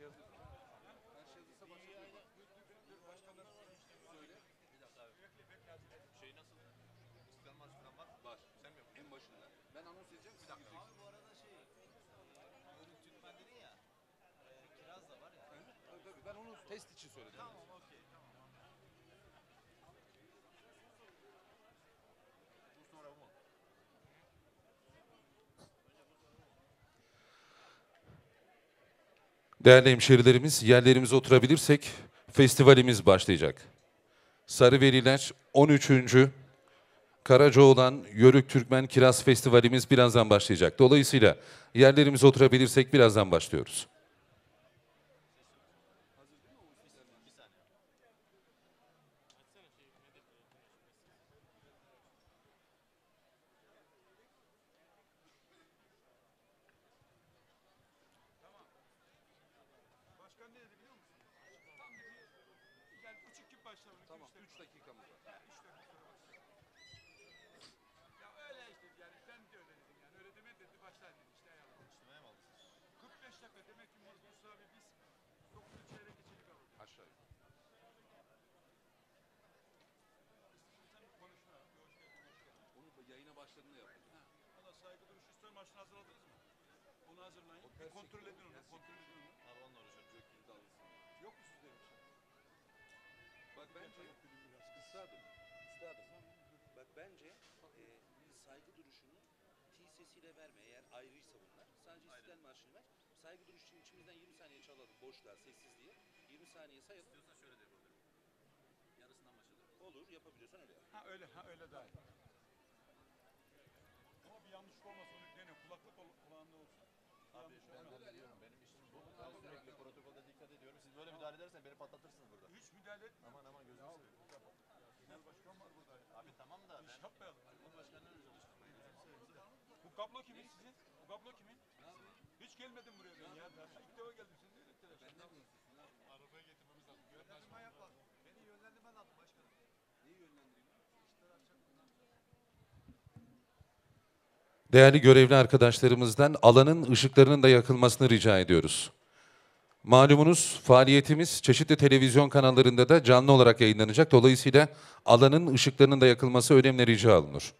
Ben onu test için söyledim. Tamam, okey, tamam. Bu sonra bu mu? Değerli hemşerilerimiz, yerlerimize oturabilirsek festivalimiz başlayacak. Sarıveliler 13. Karacaoğlan Yörük Türkmen Kiraz Festivalimiz birazdan başlayacak. Dolayısıyla yerlerimize oturabilirsek birazdan başlıyoruz. Tamam, 3 dakikamız var. Ya öyle işte yani sen de öyle dedin yani öyle deme dedi başlar dedi işte ayağım. İçtimaya mı aldınız? 45 dakika demek ki Musa abi biz 9'u çeyrek geçeli kaldık. Aşağı yukarı. Sen bir konuşma abi hoş geldin hoş geldin. Onu yayına başladığında yapalım. Valla saygı duruşu ister maçını hazırladınız mı? Onu hazırlayın. Bir kontrol edin onu. Kontrol edin onu. Abi onunla uğraşıyorum. Gökyüzü dalgasın. Yok mu sizde bir şey? Bak bence üstadım. Bak bence saygı duruşunu T sesiyle verme. Eğer ayrıysa bunlar. Sadece İstiklal Marşı'nı ver. Saygı duruşu için içimizden 20 saniye çalalım. Boşluğa, sessizliğe. 20 saniye sayalım. İstiyorsan şöyle de yapabilirim. Yarısından başladım. Olur, yapabiliyorsan öyle yap. Ha öyle daha iyi. Ama bir yanlışlık olmasın onu dene. Kulaklık kulağında olsun. Abi ben de biliyorum. Benim işim bu. Ben sürekli protokolde dikkat ediyorum. Siz böyle müdahale ederseniz beni patlatırsınız burada. Hiç müdahale etme. Aman gözünü seveyim. Genel başkan var burada. Abi tamam da İş yapmayalım. Cumhurbaşkanı'nı öyle çalıştırmayın. Bu kablo kimin sizin? Bu kablo kimin? Hiç gelmedim buraya ben ya. İlk defa geldim. Sen nereye telaşın? Arabaya getirmemiz lazım. Yönlendirme yapalım. Beni yönlendirmen lazım başkanım. Neyi yönlendireyim? Değerli görevli arkadaşlarımızdan alanın ışıklarının da yakılmasını rica ediyoruz. Malumunuz faaliyetimiz çeşitli televizyon kanallarında da canlı olarak yayınlanacak. Dolayısıyla alanın ışıklarının da yakılması önemli rica alınır.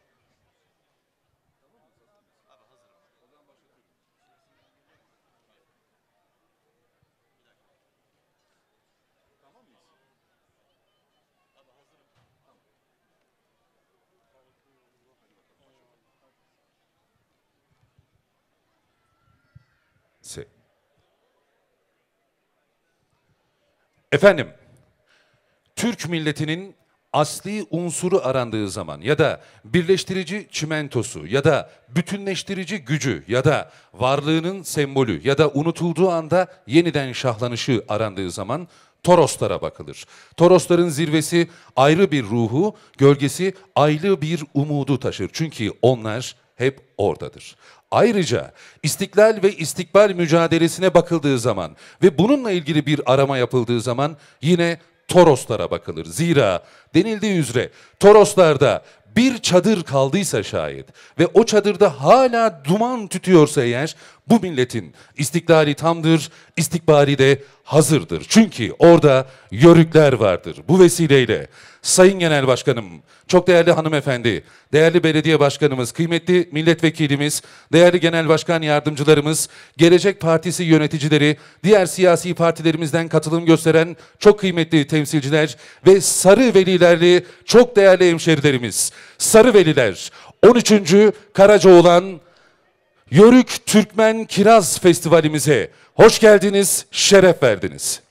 Efendim, Türk milletinin asli unsuru arandığı zaman ya da birleştirici çimentosu ya da bütünleştirici gücü ya da varlığının sembolü ya da unutulduğu anda yeniden şahlanışı arandığı zaman Toroslara bakılır. Torosların zirvesi ayrı bir ruhu, gölgesi ayrı bir umudu taşır. Çünkü onlar hep oradadır. Ayrıca istiklal ve istikbal mücadelesine bakıldığı zaman ve bununla ilgili bir arama yapıldığı zaman yine Toroslara bakılır. Zira denildiği üzere Toroslarda bir çadır kaldıysa şayet ve o çadırda hala duman tütüyorsa eğer bu milletin istiklali tamdır, istikbali de hazırdır. Çünkü orada yörükler vardır. Bu vesileyle Sayın Genel Başkanım, çok değerli hanımefendi, değerli belediye başkanımız, kıymetli milletvekilimiz, değerli genel başkan yardımcılarımız, Gelecek Partisi yöneticileri, diğer siyasi partilerimizden katılım gösteren çok kıymetli temsilciler ve Sarıvelilerli çok değerli hemşerilerimiz. Sarıveliler 13. Karacaoğlan Yörük Türkmen Kiraz Festivalimize hoş geldiniz, şeref verdiniz.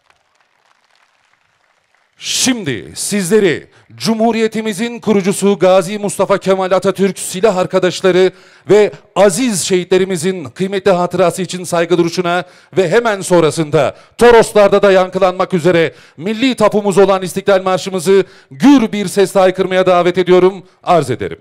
Şimdi sizleri Cumhuriyetimizin kurucusu Gazi Mustafa Kemal Atatürk, silah arkadaşları ve aziz şehitlerimizin kıymetli hatırası için saygı duruşuna ve hemen sonrasında Toroslarda da yankılanmak üzere milli tapumuz olan İstiklal Marşımızı gür bir sesle haykırmaya davet ediyorum, arz ederim.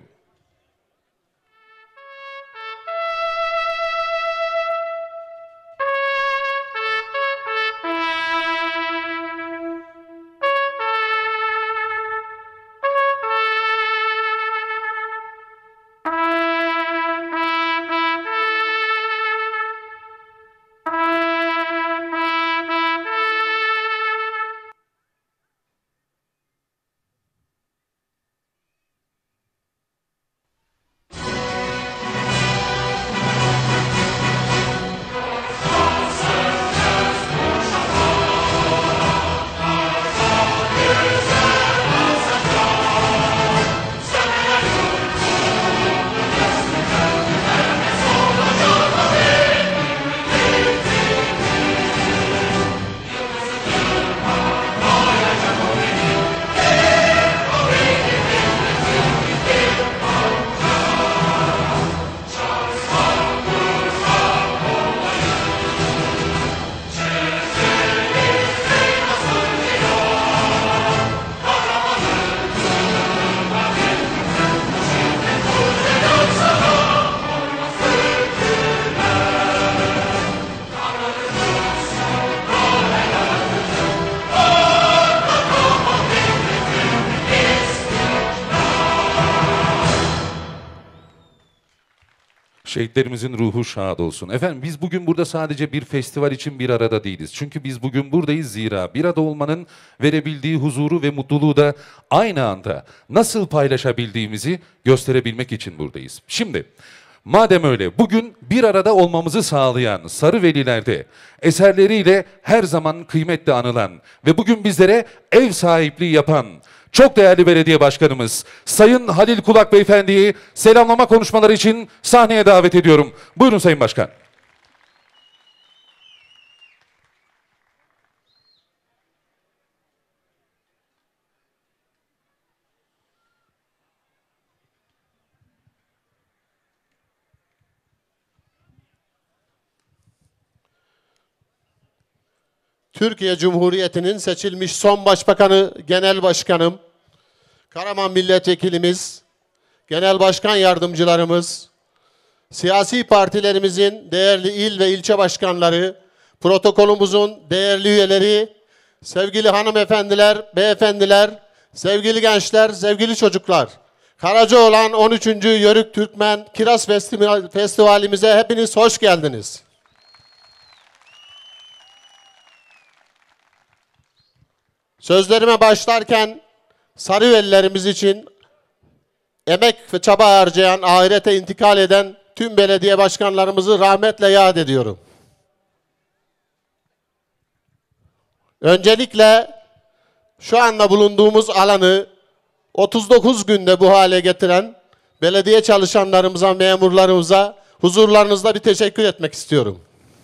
Şehitlerimizin ruhu şad olsun. Efendim biz bugün burada sadece bir festival için bir arada değiliz. Çünkü biz bugün buradayız zira bir arada olmanın verebildiği huzuru ve mutluluğu da aynı anda nasıl paylaşabildiğimizi gösterebilmek için buradayız. Şimdi madem öyle bugün bir arada olmamızı sağlayan Sarıveliler'de eserleriyle her zaman kıymetle anılan ve bugün bizlere ev sahipliği yapan çok değerli belediye başkanımız Sayın Halil Kulak Beyefendi'yi selamlama konuşmaları için sahneye davet ediyorum. Buyurun Sayın Başkan. Türkiye Cumhuriyeti'nin seçilmiş son başbakanı, genel başkanım, Karaman milletvekilimiz, genel başkan yardımcılarımız, siyasi partilerimizin değerli il ve ilçe başkanları, protokolümüzün değerli üyeleri, sevgili hanımefendiler, beyefendiler, sevgili gençler, sevgili çocuklar, Karacaoğlan 13. Yörük Türkmen Kiraz Festivalimize hepiniz hoş geldiniz. Sözlerime başlarken Sarıvelilerimiz için emek ve çaba harcayan, ahirete intikal eden tüm belediye başkanlarımızı rahmetle yad ediyorum. Öncelikle şu anda bulunduğumuz alanı 39 günde bu hale getiren belediye çalışanlarımıza, memurlarımıza huzurlarınızda bir teşekkür etmek istiyorum.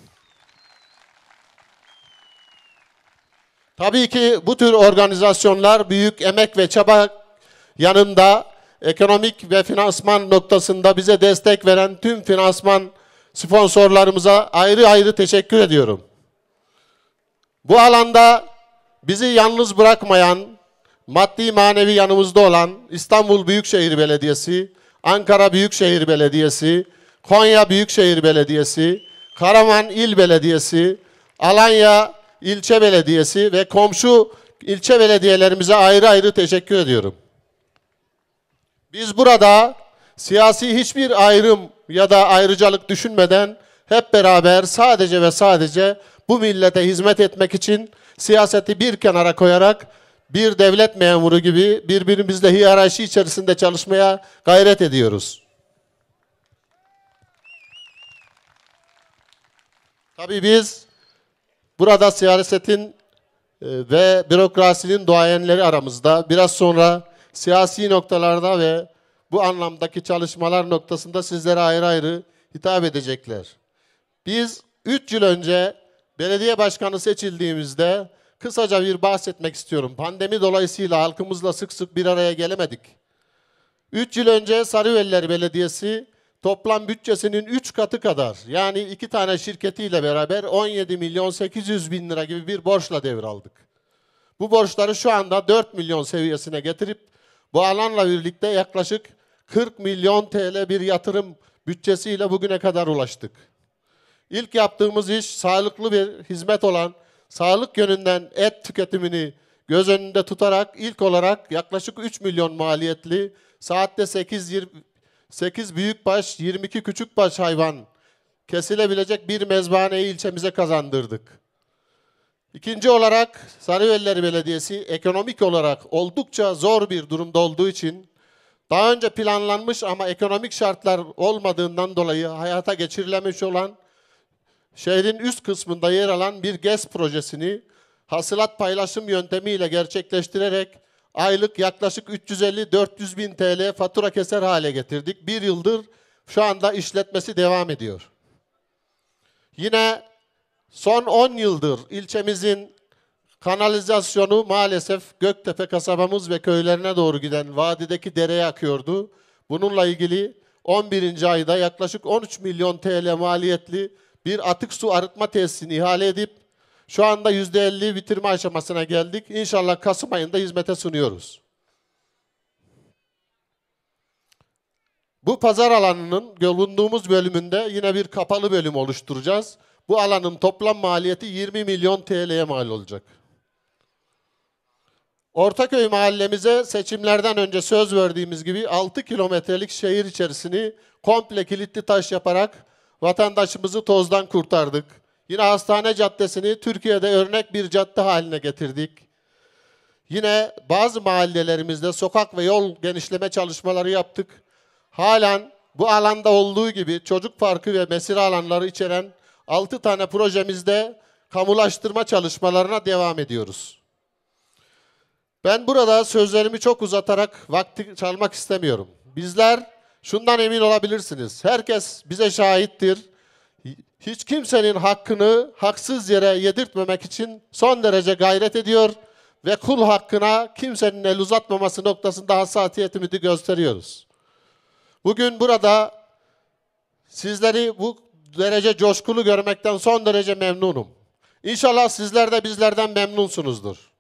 Tabii ki bu tür organizasyonlar büyük emek ve çaba yanında ekonomik ve finansman noktasında bize destek veren tüm finansman sponsorlarımıza ayrı ayrı teşekkür ediyorum. Bu alanda bizi yalnız bırakmayan, maddi manevi yanımızda olan İstanbul Büyükşehir Belediyesi, Ankara Büyükşehir Belediyesi, Konya Büyükşehir Belediyesi, Karaman İl Belediyesi, Alanya İlçe Belediyesi ve komşu ilçe belediyelerimize ayrı ayrı teşekkür ediyorum. Biz burada siyasi hiçbir ayrım ya da ayrıcalık düşünmeden hep beraber sadece ve sadece bu millete hizmet etmek için siyaseti bir kenara koyarak bir devlet memuru gibi birbirimizle hiyerarşi içerisinde çalışmaya gayret ediyoruz. Tabii biz burada siyasetin ve bürokrasinin duayenleri aramızda, biraz sonra siyasi noktalarda ve bu anlamdaki çalışmalar noktasında sizlere ayrı ayrı hitap edecekler. Biz 3 yıl önce belediye başkanı seçildiğimizde kısaca bir bahsetmek istiyorum. Pandemi dolayısıyla halkımızla sık sık bir araya gelemedik. 3 yıl önce Sarıveliler Belediyesi toplam bütçesinin 3 katı kadar, yani 2 tane şirketiyle beraber 17 milyon 800 bin lira gibi bir borçla devraldık. Bu borçları şu anda 4 milyon seviyesine getirip bu alanla birlikte yaklaşık 40 milyon TL bir yatırım bütçesiyle bugüne kadar ulaştık. İlk yaptığımız iş sağlıklı bir hizmet olan sağlık yönünden et tüketimini göz önünde tutarak ilk olarak yaklaşık 3 milyon maliyetli saatte 8 büyükbaş, 22 küçükbaş hayvan kesilebilecek bir mezbahaneyi ilçemize kazandırdık. İkinci olarak Sarıveliler Belediyesi ekonomik olarak oldukça zor bir durumda olduğu için daha önce planlanmış ama ekonomik şartlar olmadığından dolayı hayata geçirilemiş olan şehrin üst kısmında yer alan bir GES projesini hasılat paylaşım yöntemiyle gerçekleştirerek aylık yaklaşık 350-400 bin TL fatura keser hale getirdik. Bir yıldır şu anda işletmesi devam ediyor. Yine son 10 yıldır ilçemizin kanalizasyonu maalesef Göktepe kasabamız ve köylerine doğru giden vadideki dereye akıyordu. Bununla ilgili 11. ayda yaklaşık 13 milyon TL maliyetli bir atık su arıtma tesisini ihale edip şu anda %50 bitirme aşamasına geldik. İnşallah Kasım ayında hizmete sunuyoruz. Bu pazar alanının bulunduğumuz bölümünde yine bir kapalı bölüm oluşturacağız. Bu alanın toplam maliyeti 20 milyon TL'ye mal olacak. Ortaköy mahallemize seçimlerden önce söz verdiğimiz gibi 6 kilometrelik şehir içerisini komple kilitli taş yaparak vatandaşımızı tozdan kurtardık. Yine Hastane Caddesi'ni Türkiye'de örnek bir cadde haline getirdik. Yine bazı mahallelerimizde sokak ve yol genişleme çalışmaları yaptık. Halen bu alanda olduğu gibi çocuk parkı ve mesire alanları içeren 6 tane projemizde kamulaştırma çalışmalarına devam ediyoruz. Ben burada sözlerimi çok uzatarak vakti çalmak istemiyorum. Bizler şundan emin olabilirsiniz. Herkes bize şahittir. Hiç kimsenin hakkını haksız yere yedirtmemek için son derece gayret ediyor ve kul hakkına kimsenin el uzatmaması noktasında hassasiyetimizi gösteriyoruz. Bugün burada sizleri bu derece coşkulu görmekten son derece memnunum. İnşallah sizler de bizlerden memnunsunuzdur.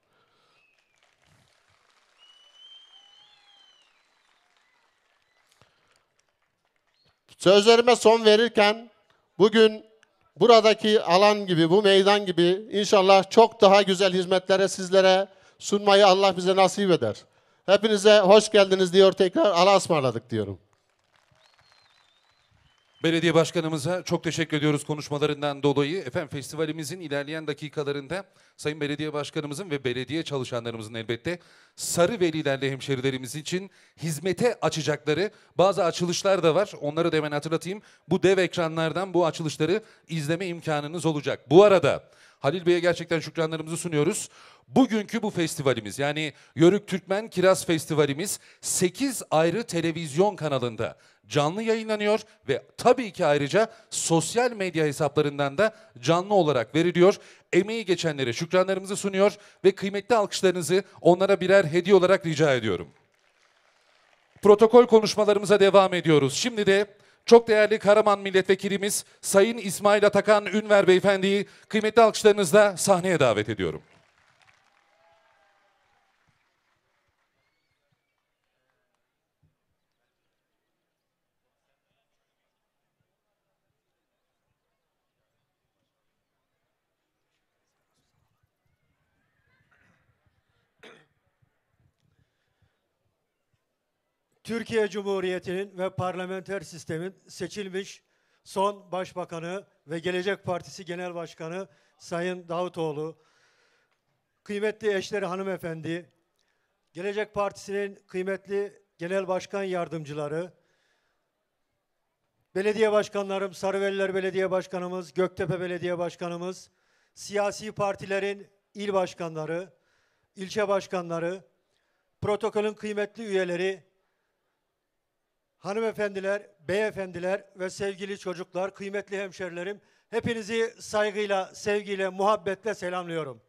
Sözlerime son verirken bugün buradaki alan gibi, bu meydan gibi inşallah çok daha güzel hizmetlere sizlere sunmayı Allah bize nasip eder. Hepinize hoş geldiniz diyor, tekrar Allah'a ısmarladık diyorum. Belediye başkanımıza çok teşekkür ediyoruz konuşmalarından dolayı. Efendim festivalimizin ilerleyen dakikalarında Sayın Belediye Başkanımızın ve belediye çalışanlarımızın elbette Sarıvelilerle hemşerilerimiz için hizmete açacakları bazı açılışlar da var. Onları da hemen hatırlatayım. Bu dev ekranlardan bu açılışları izleme imkanınız olacak. Bu arada Halil Bey'e gerçekten şükranlarımızı sunuyoruz. Bugünkü bu festivalimiz yani Yörük Türkmen Kiraz Festivalimiz 8 ayrı televizyon kanalında canlı yayınlanıyor ve tabii ki ayrıca sosyal medya hesaplarından da canlı olarak veriliyor. Emeği geçenlere şükranlarımızı sunuyor ve kıymetli alkışlarınızı onlara birer hediye olarak rica ediyorum. Protokol konuşmalarımıza devam ediyoruz. Şimdi de çok değerli Karaman Milletvekilimiz Sayın İsmail Atakan Ünver Beyefendi'yi kıymetli alkışlarınızla sahneye davet ediyorum. Türkiye Cumhuriyeti'nin ve parlamenter sistemin seçilmiş son başbakanı ve Gelecek Partisi Genel Başkanı Sayın Davutoğlu, kıymetli eşleri hanımefendi, Gelecek Partisi'nin kıymetli genel başkan yardımcıları, belediye başkanlarım, Sarıveliler Belediye Başkanımız, Göktepe Belediye Başkanımız, siyasi partilerin il başkanları, ilçe başkanları, protokolün kıymetli üyeleri, hanımefendiler, beyefendiler ve sevgili çocuklar, kıymetli hemşerilerim, hepinizi saygıyla, sevgiyle, muhabbetle selamlıyorum.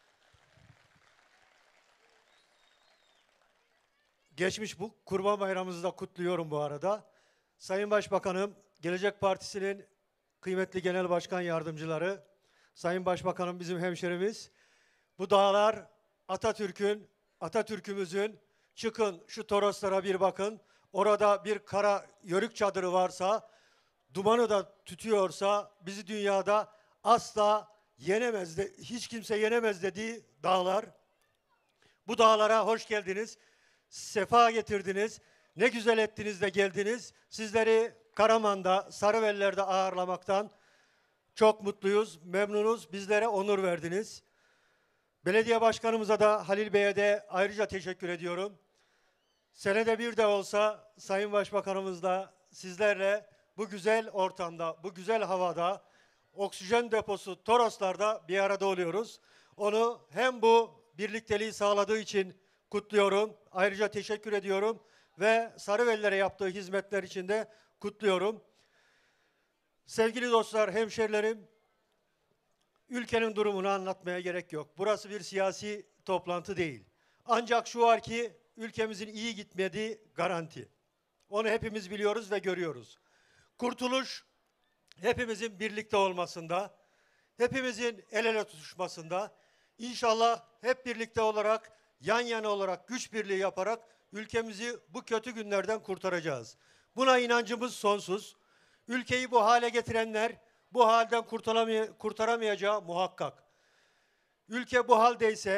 Geçmiş bu Kurban Bayramımızı da kutluyorum bu arada. Sayın Başbakanım, Gelecek Partisi'nin kıymetli genel başkan yardımcıları, Sayın Başbakanım bizim hemşerimiz, bu dağlar Atatürk'ümüzün, çıkın şu Toroslara bir bakın, orada bir kara yörük çadırı varsa, dumanı da tütüyorsa bizi dünyada asla yenemez, hiç kimse yenemez dediği dağlar. Bu dağlara hoş geldiniz, sefa getirdiniz, ne güzel ettiniz de geldiniz. Sizleri Karaman'da, Sarıveliler'de ağırlamaktan çok mutluyuz, memnunuz, bizlere onur verdiniz. Belediye başkanımıza da Halil Bey'e de ayrıca teşekkür ediyorum. Senede bir de olsa Sayın Başbakanımızla sizlerle bu güzel ortamda, bu güzel havada, oksijen deposu Toroslar'da bir arada oluyoruz. Onu hem bu birlikteliği sağladığı için kutluyorum, ayrıca teşekkür ediyorum ve Sarıvelilere yaptığı hizmetler için de kutluyorum. Sevgili dostlar, hemşerilerim, ülkenin durumunu anlatmaya gerek yok. Burası bir siyasi toplantı değil. Ancak şu var ki ülkemizin iyi gitmediği garanti. Onu hepimiz biliyoruz ve görüyoruz. Kurtuluş hepimizin birlikte olmasında, hepimizin el ele tutuşmasında, İnşallah hep birlikte olarak, yan yana olarak, güç birliği yaparak ülkemizi bu kötü günlerden kurtaracağız. Buna inancımız sonsuz. Ülkeyi bu hale getirenler bu halden kurtaramayacağı muhakkak. Ülke bu haldeyse,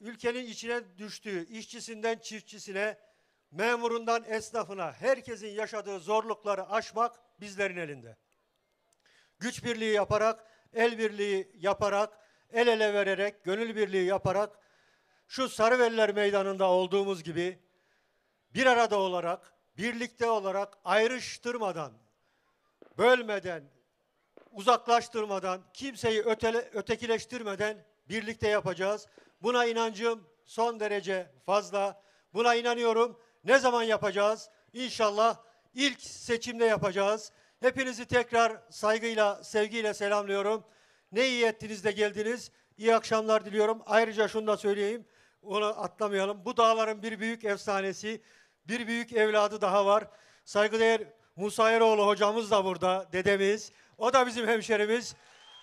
ülkenin içine düştüğü işçisinden çiftçisine, memurundan esnafına herkesin yaşadığı zorlukları aşmak bizlerin elinde. Güç birliği yaparak, el birliği yaparak, el ele vererek, gönül birliği yaparak şu Sarıveliler Meydanı'nda olduğumuz gibi bir arada olarak, birlikte olarak ayrıştırmadan, bölmeden, uzaklaştırmadan, kimseyi ötekileştirmeden birlikte yapacağız. Buna inancım son derece fazla. Buna inanıyorum. Ne zaman yapacağız? İnşallah ilk seçimde yapacağız. Hepinizi tekrar saygıyla, sevgiyle selamlıyorum. Ne iyi ettiniz de geldiniz. İyi akşamlar diliyorum. Ayrıca şunu da söyleyeyim, onu atlamayalım. Bu dağların bir büyük efsanesi, bir büyük evladı daha var. Saygıdeğer Musa Eroğlu hocamız da burada, dedemiz. O da bizim hemşerimiz.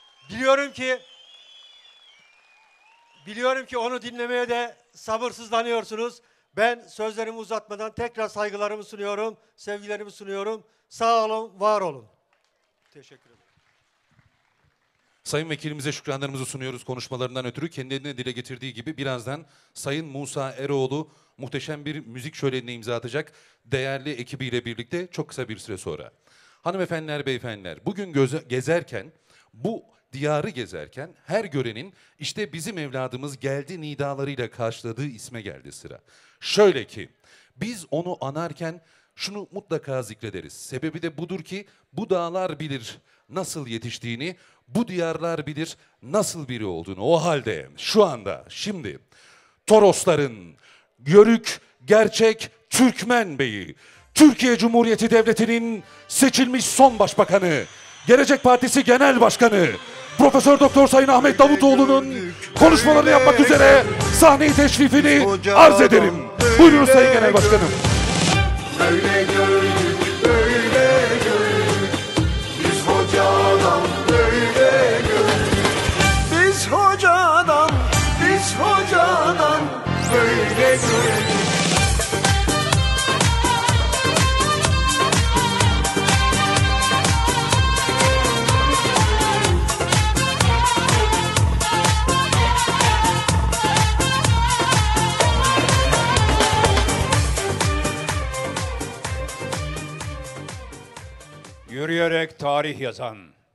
Biliyorum ki onu dinlemeye de sabırsızlanıyorsunuz. Ben sözlerimi uzatmadan tekrar saygılarımı sunuyorum, sevgilerimi sunuyorum. Sağ olun, var olun. Teşekkür ederim. Sayın Vekilimize şükranlarımızı sunuyoruz konuşmalarından ötürü. Kendilerine dile getirdiği gibi birazdan Sayın Musa Eroğlu muhteşem bir müzik şölenine imza atacak değerli ekibiyle birlikte çok kısa bir süre sonra. Hanımefendiler, beyefendiler, bugün gezerken, bu diyarı gezerken her görenin işte bizim evladımız geldi nidalarıyla karşıladığı isme geldi sıra. Şöyle ki biz onu anarken şunu mutlaka zikrederiz. Sebebi de budur ki bu dağlar bilir nasıl yetiştiğini, bu diyarlar bilir nasıl biri olduğunu. O halde şu anda, şimdi Torosların Yörük gerçek Türkmen Beyi, Türkiye Cumhuriyeti Devleti'nin seçilmiş son başbakanı, Gelecek Partisi Genel Başkanı, Profesör Doktor Sayın Ahmet Davutoğlu'nun konuşmalarını yapmak üzere sahneyi teşrifini arz ederim. Buyurunuz Sayın Genel Başkanım. Öyle gördük, öyle gördük, biz hocadan böyle gördük. Biz hocadan böyle gördük. Yürüyerek tarih yazan,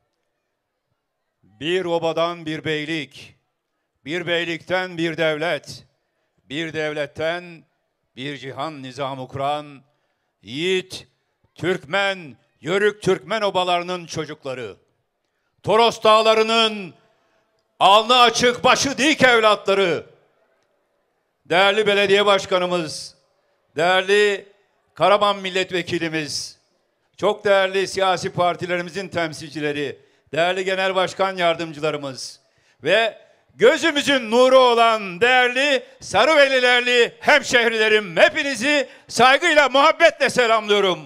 bir obadan bir beylik, bir beylikten bir devlet, bir devletten bir cihan nizamı kuran yiğit, Türkmen, Yörük Türkmen obalarının çocukları, Toros dağlarının alnı açık başı dik evlatları, değerli belediye başkanımız, değerli Karaman milletvekilimiz, çok değerli siyasi partilerimizin temsilcileri, değerli genel başkan yardımcılarımız ve gözümüzün nuru olan değerli Sarıvelilerli hemşehrilerim, hepinizi saygıyla, muhabbetle selamlıyorum.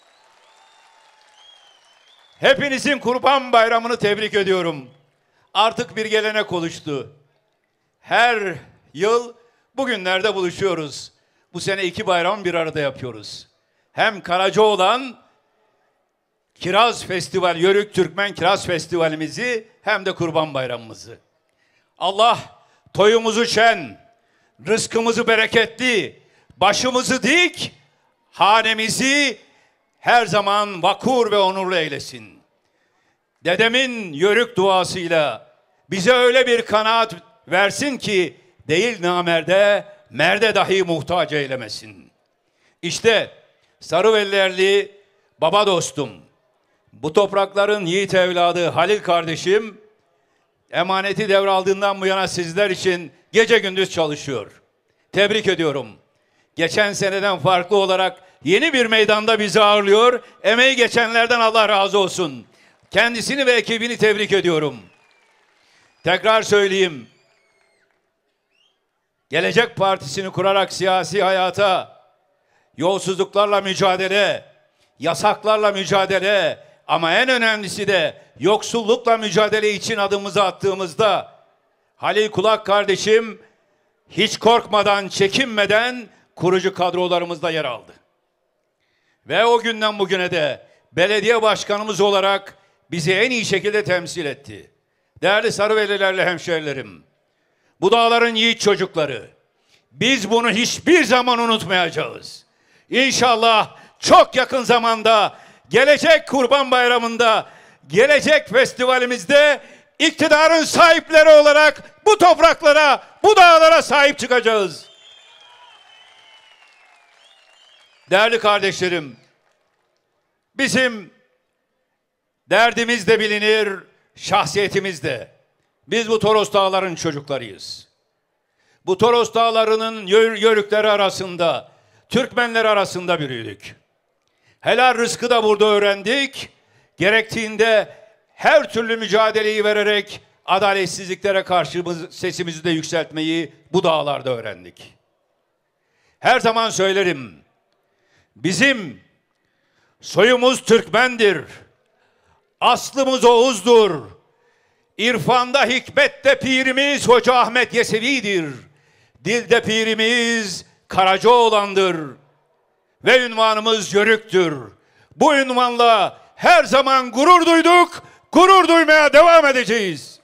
Hepinizin Kurban Bayramı'nı tebrik ediyorum. Artık bir gelenek oluştu. Her yıl bugünlerde buluşuyoruz. Bu sene 2 bayram bir arada yapıyoruz. Hem Karacaoğlan Kiraz Festival, Yörük Türkmen Kiraz Festivalimizi hem de Kurban Bayramımızı. Allah toyumuzu şen, rızkımızı bereketli, başımızı dik, hanemizi her zaman vakur ve onurlu eylesin. Dedemin yörük duasıyla bize öyle bir kanaat versin ki değil namerde, merde dahi muhtaç eylemesin. İşte Sarıvelilerli baba dostum, bu toprakların yiğit evladı Halil kardeşim, emaneti devraldığından bu yana sizler için gece gündüz çalışıyor. Tebrik ediyorum. Geçen seneden farklı olarak yeni bir meydanda bizi ağırlıyor. Emeği geçenlerden Allah razı olsun. Kendisini ve ekibini tebrik ediyorum. Tekrar söyleyeyim. Gelecek Partisi'ni kurarak siyasi hayata, yolsuzluklarla mücadele, yasaklarla mücadele, ama en önemlisi de yoksullukla mücadele için adımımızı attığımızda Halil Kulak kardeşim hiç korkmadan, çekinmeden kurucu kadrolarımızda yer aldı. Ve o günden bugüne de belediye başkanımız olarak bizi en iyi şekilde temsil etti. Değerli Sarıvelilerle hemşehrilerim, bu dağların yiğit çocukları, Biz bunu hiçbir zaman unutmayacağız. İnşallah çok yakın zamanda, gelecek Kurban Bayramı'nda, gelecek festivalimizde iktidarın sahipleri olarak bu topraklara, bu dağlara sahip çıkacağız. Değerli kardeşlerim, bizim derdimiz de bilinir, şahsiyetimiz de. Biz bu Toros Dağları'nın çocuklarıyız. Bu Toros Dağları'nın yörükleri arasında, Türkmenler arasında büyüdük. Helal rızkı da burada öğrendik. Gerektiğinde her türlü mücadeleyi vererek adaletsizliklere karşı sesimizi de yükseltmeyi bu dağlarda öğrendik. Her zaman söylerim, bizim soyumuz Türkmendir, aslımız Oğuz'dur, İrfanda hikmette pirimiz Hoca Ahmet Yesevi'dir, dilde pirimiz Karacaoğlan'dır ve ünvanımız Yörük'tür. Bu ünvanla her zaman gurur duyduk, gurur duymaya devam edeceğiz.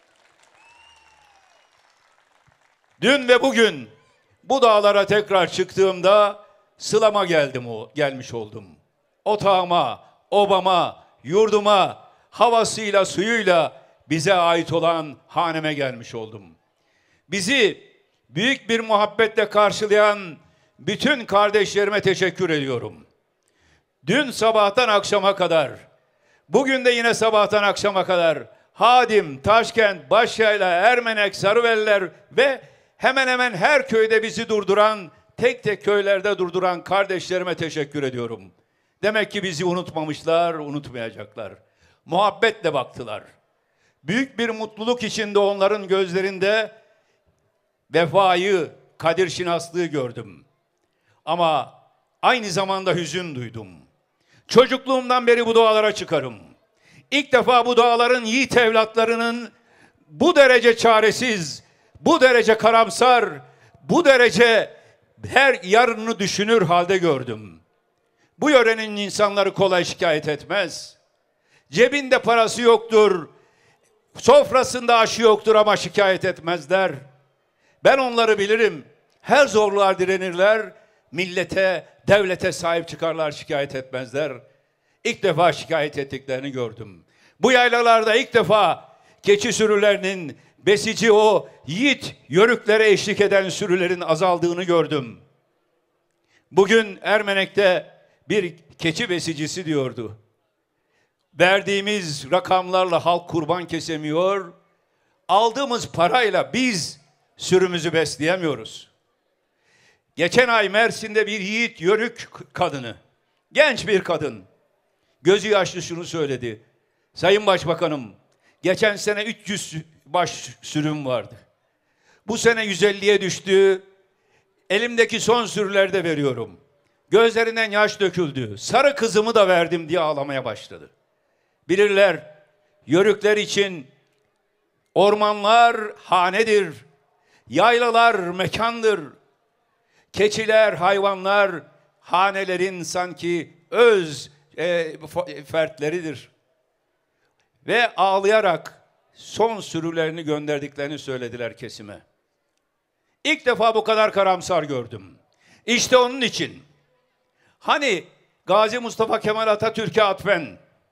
Dün ve bugün bu dağlara tekrar çıktığımda sılama gelmiş oldum. Otağıma, obama, yurduma, havasıyla, suyuyla bize ait olan haneme gelmiş oldum. Bizi büyük bir muhabbetle karşılayan bütün kardeşlerime teşekkür ediyorum. Dün sabahtan akşama kadar, bugün de yine sabahtan akşama kadar Hadim, Taşkent, Başyayla, Ermenek, Sarıveliler ve hemen hemen her köyde bizi durduran, tek tek köylerde durduran kardeşlerime teşekkür ediyorum. Demek ki bizi unutmamışlar, unutmayacaklar. Muhabbetle baktılar. Büyük bir mutluluk içinde onların gözlerinde vefayı, kadirşinaslığı gördüm. Ama aynı zamanda hüzün duydum. Çocukluğumdan beri bu dağlara çıkarım. İlk defa bu dağların yiğit evlatlarının bu derece çaresiz, bu derece karamsar, bu derece her yarını düşünür halde gördüm. Bu yörenin insanları kolay şikayet etmez. Cebinde parası yoktur, sofrasında aşı yoktur ama şikayet etmezler. Ben onları bilirim. Her zorluğa direnirler, millete, devlete sahip çıkarlar, şikayet etmezler. İlk defa şikayet ettiklerini gördüm. Bu yaylalarda ilk defa keçi sürülerinin, besici o yiğit yörüklere eşlik eden sürülerin azaldığını gördüm. Bugün Ermenek'te bir keçi besicisi diyordu. Verdiğimiz rakamlarla halk kurban kesemiyor, aldığımız parayla biz sürümüzü besleyemiyoruz. Geçen ay Mersin'de bir yiğit yörük kadını, genç bir kadın, gözü yaşlı şunu söyledi. Sayın Başbakanım, geçen sene 300 baş sürüm vardı. Bu sene 150'ye düştü. Elimdeki son sürülerde veriyorum. Gözlerinden yaş döküldü. Sarı kızımı da verdim diye ağlamaya başladı. Bilirler, yörükler için ormanlar hanedir. Yaylalar mekandır. Keçiler, hayvanlar hanelerin sanki öz fertleridir. Ve ağlayarak son sürülerini gönderdiklerini söylediler kesime. İlk defa bu kadar karamsar gördüm. İşte onun için hani Gazi Mustafa Kemal Atatürk'e atfen,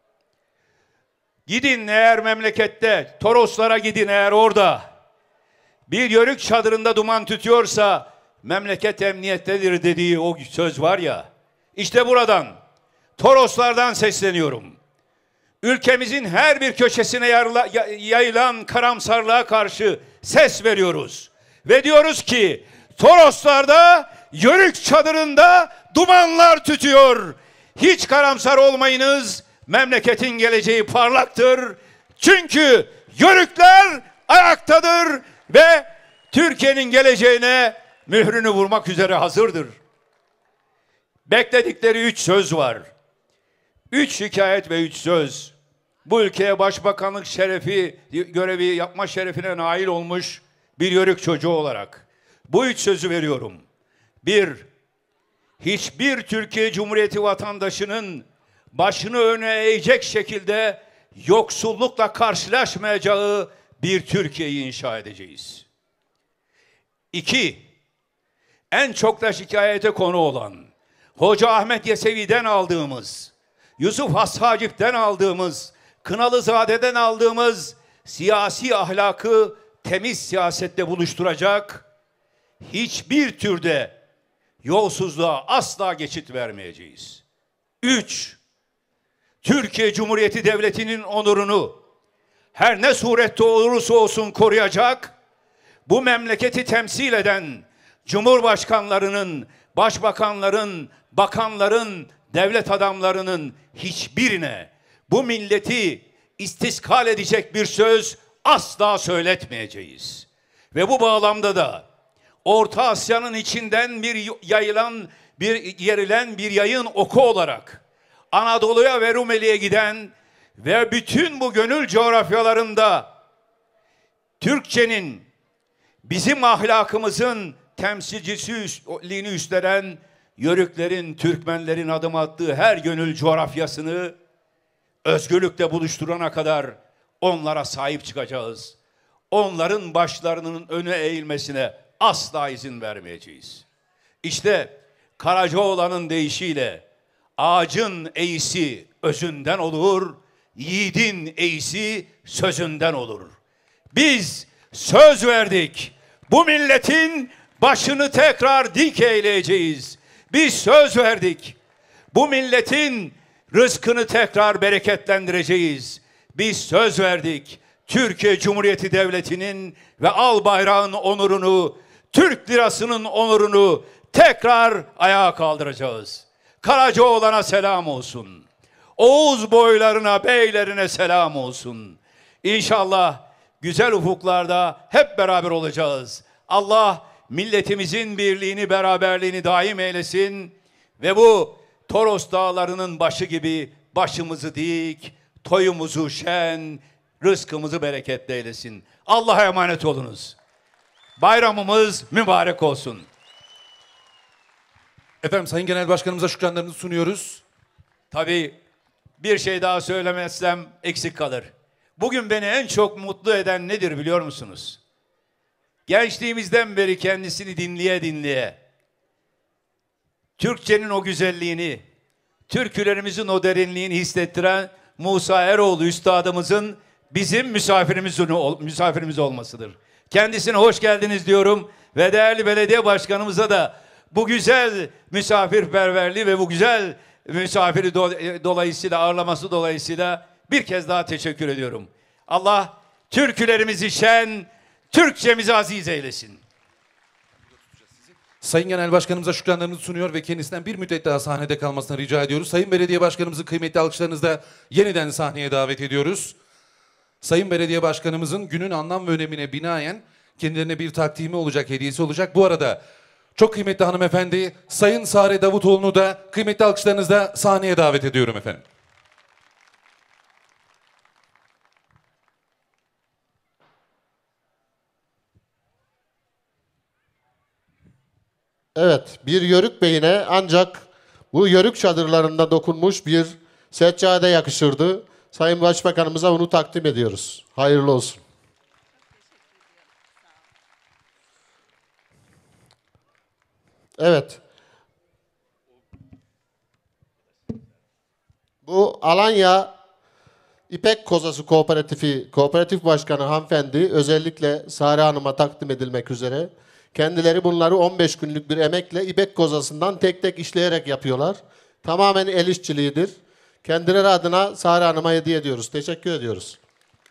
gidin eğer memlekette, Toroslara gidin eğer orada bir yörük çadırında duman tütüyorsa memleket emniyettedir dediği o söz var ya, işte buradan Toroslardan sesleniyorum. Ülkemizin her bir köşesine yayılan karamsarlığa karşı ses veriyoruz. Ve diyoruz ki Toroslarda yörük çadırında dumanlar tütüyor. Hiç karamsar olmayınız. Memleketin geleceği parlaktır. Çünkü yörükler ayaktadır ve Türkiye'nin geleceğine mührünü vurmak üzere hazırdır. Bekledikleri 3 söz var. 3 şikayet ve 3 söz. Bu ülkeye başbakanlık şerefi, görevi yapma şerefine nail olmuş bir yörük çocuğu olarak bu 3 sözü veriyorum. 1. Hiçbir Türkiye Cumhuriyeti vatandaşının başını öne eğecek şekilde yoksullukla karşılaşmayacağı bir Türkiye'yi inşa edeceğiz. 2. en çok da şikayete konu olan, Hoca Ahmet Yesevi'den aldığımız, Yusuf Has Hacip'ten aldığımız, Kınalızade'den aldığımız siyasi ahlakı temiz siyasette buluşturacak, hiçbir türde yolsuzluğa asla geçit vermeyeceğiz. 3. Türkiye Cumhuriyeti Devleti'nin onurunu her ne surette olursa olsun koruyacak, bu memleketi temsil eden cumhurbaşkanlarının, başbakanların, bakanların, devlet adamlarının hiçbirine bu milleti istiskal edecek bir söz asla söyletmeyeceğiz. Ve bu bağlamda da Orta Asya'nın içinden yerilen bir yayın oku olarak Anadolu'ya ve Rumeli'ye giden ve bütün bu gönül coğrafyalarında Türkçenin, bizim ahlakımızın temsilcisiliğini üstlenen Yörüklerin, Türkmenlerin adım attığı her gönül coğrafyasını özgürlükle buluşturana kadar onlara sahip çıkacağız. Onların başlarının önü eğilmesine asla izin vermeyeceğiz. İşte Karacaoğlan'ın deyişiyle ağacın eğisi özünden olur, yiğidin eğisi sözünden olur. Biz söz verdik. Bu milletin başını tekrar dik eyleyeceğiz. Biz söz verdik. Bu milletin rızkını tekrar bereketlendireceğiz. Biz söz verdik. Türkiye Cumhuriyeti Devleti'nin ve al bayrağın onurunu, Türk lirasının onurunu tekrar ayağa kaldıracağız. Karacaoğlan'a selam olsun. Oğuz boylarına, beylerine selam olsun. İnşallah güzel ufuklarda hep beraber olacağız. Allah milletimizin birliğini, beraberliğini daim eylesin ve bu Toros dağlarının başı gibi başımızı dik, toyumuzu şen, rızkımızı bereketli eylesin. Allah'a emanet olunuz. Bayramımız mübarek olsun. Efendim Sayın Genel Başkanımıza şükranlarımızı sunuyoruz. Tabii bir şey daha söylemezsem eksik kalır. Bugün beni en çok mutlu eden nedir biliyor musunuz? Gençliğimizden beri kendisini dinleye dinleye, Türkçenin o güzelliğini, türkülerimizin o derinliğini hissettiren Musa Eroğlu Üstadımızın bizim misafirimiz olmasıdır. Kendisine hoş geldiniz diyorum ve değerli belediye başkanımıza da bu güzel misafirperverliği ve bu güzel misafiri dolayısıyla ağırlaması dolayısıyla bir kez daha teşekkür ediyorum. Allah türkülerimizi şen, Türkçemizi aziz eylesin. Sayın Genel Başkanımıza şükranlarımızı sunuyor ve kendisinden bir müddet daha sahnede kalmasını rica ediyoruz. Sayın Belediye Başkanımızı kıymetli alkışlarınızla yeniden sahneye davet ediyoruz. Sayın Belediye Başkanımızın günün anlam ve önemine binaen kendilerine bir takdimi olacak, hediyesi olacak. Bu arada çok kıymetli hanımefendi Sayın Sare Davutoğlu'nu da kıymetli alkışlarınızla sahneye davet ediyorum efendim. Evet, bir Yörük beyine ancak bu Yörük çadırlarında dokunmuş bir seccade yakışırdı. Sayın Başbakanımıza bunu takdim ediyoruz. Hayırlı olsun. Evet. Bu Alanya İpek Kozası Kooperatifi Kooperatif Başkanı hanımefendi özellikle Sare Hanım'a takdim edilmek üzere. Kendileri bunları 15 günlük bir emekle İpek Kozası'ndan tek tek işleyerek yapıyorlar. Tamamen el işçiliğidir. Kendileri adına Sare Hanım'a hediye ediyoruz. Teşekkür ediyoruz.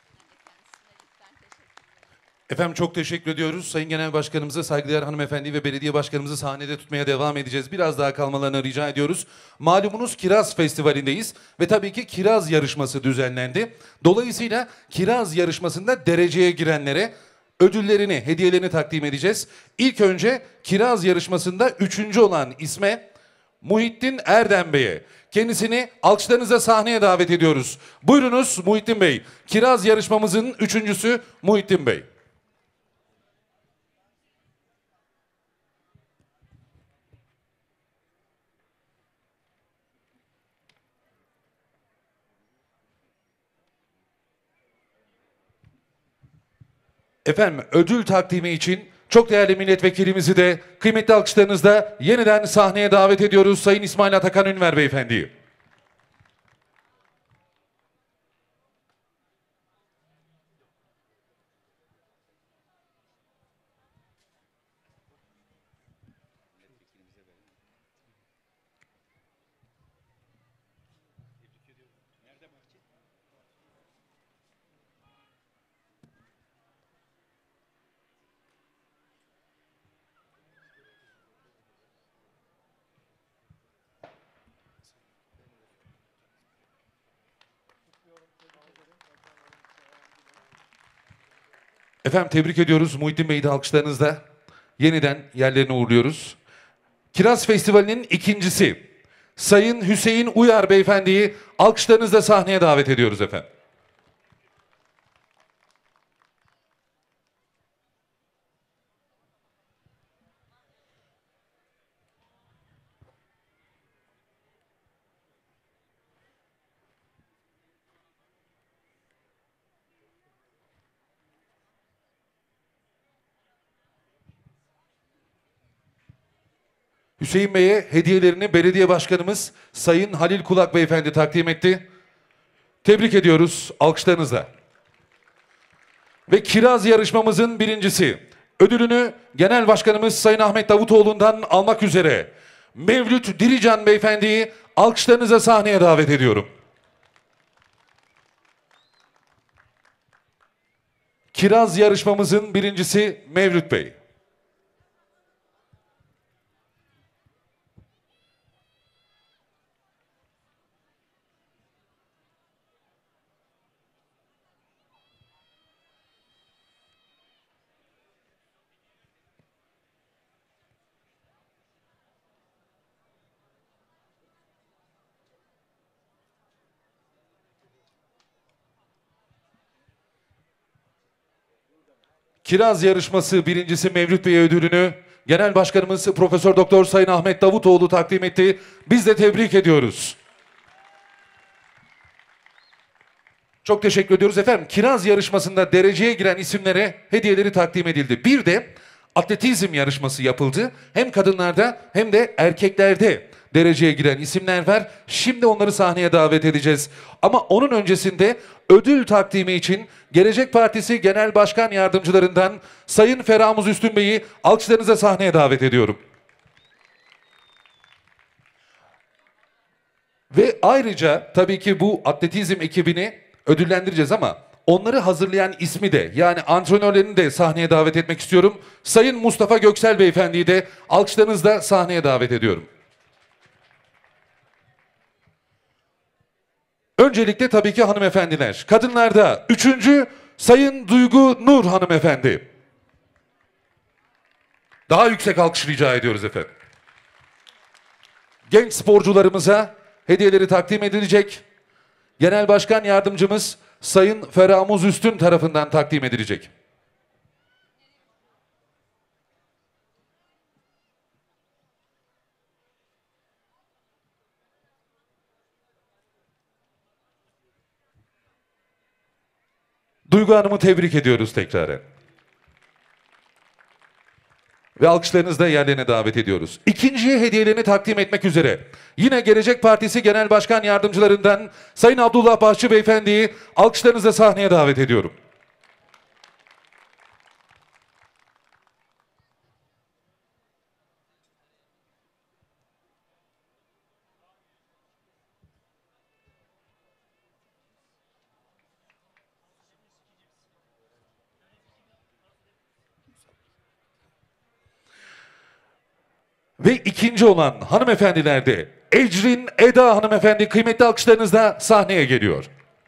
Efendim çok teşekkür ediyoruz. Sayın Genel Başkanımıza saygıdeğer hanımefendi ve belediye başkanımızı sahnede tutmaya devam edeceğiz. Biraz daha kalmalarını rica ediyoruz. Malumunuz Kiraz Festivali'ndeyiz ve tabii ki kiraz yarışması düzenlendi. Dolayısıyla kiraz yarışmasında dereceye girenlere ödüllerini, hediyelerini takdim edeceğiz. İlk önce kiraz yarışmasında 3. olan isme Muhittin Erdem Bey'e. Kendisini alkışlarınızla sahneye davet ediyoruz. Buyurunuz Muhittin Bey. Kiraz yarışmamızın 3.'sü Muhittin Bey. Efendim ödül takdimi için Çok değerli milletvekilimizi de kıymetli alkışlarınızla yeniden sahneye davet ediyoruz Sayın İsmail Atakan Ünver Beyefendi'yi. Efendim tebrik ediyoruz. Muhittin Bey'i de alkışlarınızla yeniden yerlerine uğurluyoruz. Kiraz Festivali'nin ikincisi Sayın Hüseyin Uyar Beyefendi'yi alkışlarınızla sahneye davet ediyoruz efendim. Hüseyin Bey'e hediyelerini belediye başkanımız Sayın Halil Kulak Beyefendi takdim etti. Tebrik ediyoruz alkışlarınızla. Ve kiraz yarışmamızın birincisi ödülünü Genel Başkanımız Sayın Ahmet Davutoğlu'ndan almak üzere Mevlüt Dirican Beyefendi'yi alkışlarınıza sahneye davet ediyorum. Kiraz yarışmamızın birincisi Mevlüt Bey. Kiraz yarışması birincisi Mevlüt Bey ödülünü Genel Başkanımız Profesör Doktor Sayın Ahmet Davutoğlu takdim etti. Biz de tebrik ediyoruz. Çok teşekkür ediyoruz efendim. Kiraz yarışmasında dereceye giren isimlere hediyeleri takdim edildi. Bir de atletizm yarışması yapıldı. Hem kadınlarda hem de erkeklerde dereceye giren isimler var. Şimdi onları sahneye davet edeceğiz. Ama onun öncesinde ödül takdimi için Gelecek Partisi Genel Başkan Yardımcılarından Sayın Feramuz Üstün Bey'i alkışlarınıza sahneye davet ediyorum. Ve ayrıca tabii ki bu atletizm ekibini ödüllendireceğiz ama onları hazırlayan ismi de yani antrenörlerini de sahneye davet etmek istiyorum. Sayın Mustafa Göksel Beyefendi'yi de alkışlarınızla sahneye davet ediyorum. Öncelikle tabii ki hanımefendiler. Kadınlarda 3. Sayın Duygu Nur hanımefendi. Daha yüksek alkış rica ediyoruz efendim. Genç sporcularımıza hediyeleri takdim edilecek. Genel Başkan Yardımcımız Sayın Feramuz Üstün tarafından takdim edilecek. Duygu Hanım'ı tebrik ediyoruz tekraren. Ve alkışlarınızla yerlerine davet ediyoruz. İkinci hediyelerini takdim etmek üzere yine Gelecek Partisi Genel Başkan Yardımcılarından Sayın Abdullah Bahçı Beyefendi'yi alkışlarınızla sahneye davet ediyorum. Ve ikinci olan hanımefendiler de Ecrin Eda hanımefendi kıymetli alkışlarınızla sahneye geliyor.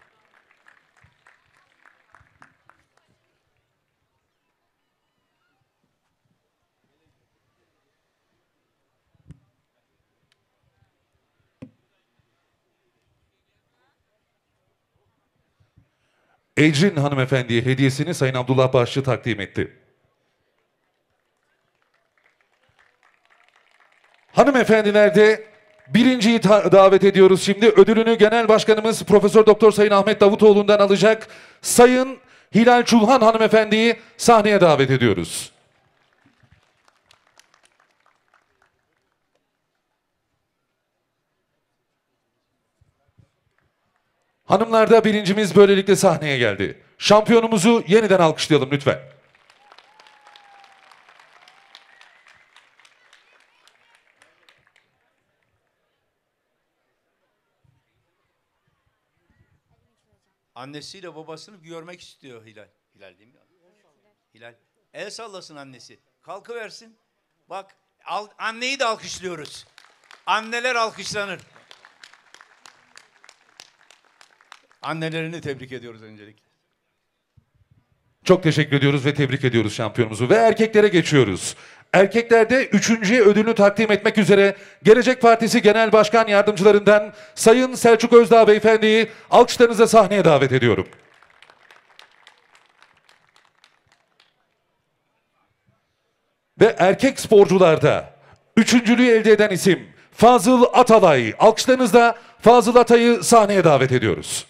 Ecrin hanımefendiye hediyesini Sayın Abdullah Başçı takdim etti. Hanımefendiler de birinciyi davet ediyoruz şimdi. Ödülünü Genel Başkanımız Profesör Doktor Sayın Ahmet Davutoğlu'ndan alacak Sayın Hilal Çulhan hanımefendiyi sahneye davet ediyoruz. Hanımlar da birincimiz böylelikle sahneye geldi. Şampiyonumuzu yeniden alkışlayalım lütfen. Annesiyle babasını görmek istiyor Hilal. Hilal değil mi? Hilal. El sallasın annesi. Kalkıversin. Bak anneyi de alkışlıyoruz. Anneler alkışlanır. Annelerini tebrik ediyoruz öncelikle. Çok teşekkür ediyoruz ve tebrik ediyoruz şampiyonumuzu. Ve erkeklere geçiyoruz. Erkeklerde 3. ödülünü takdim etmek üzere Gelecek Partisi Genel Başkan Yardımcılarından Sayın Selçuk Özdağ Beyefendi'yi alkışlarınızla sahneye davet ediyorum. Ve erkek sporcularda üçüncülüğü elde eden isim Fazıl Atalay. Alkışlarınızla Fazıl Atay'ı sahneye davet ediyoruz.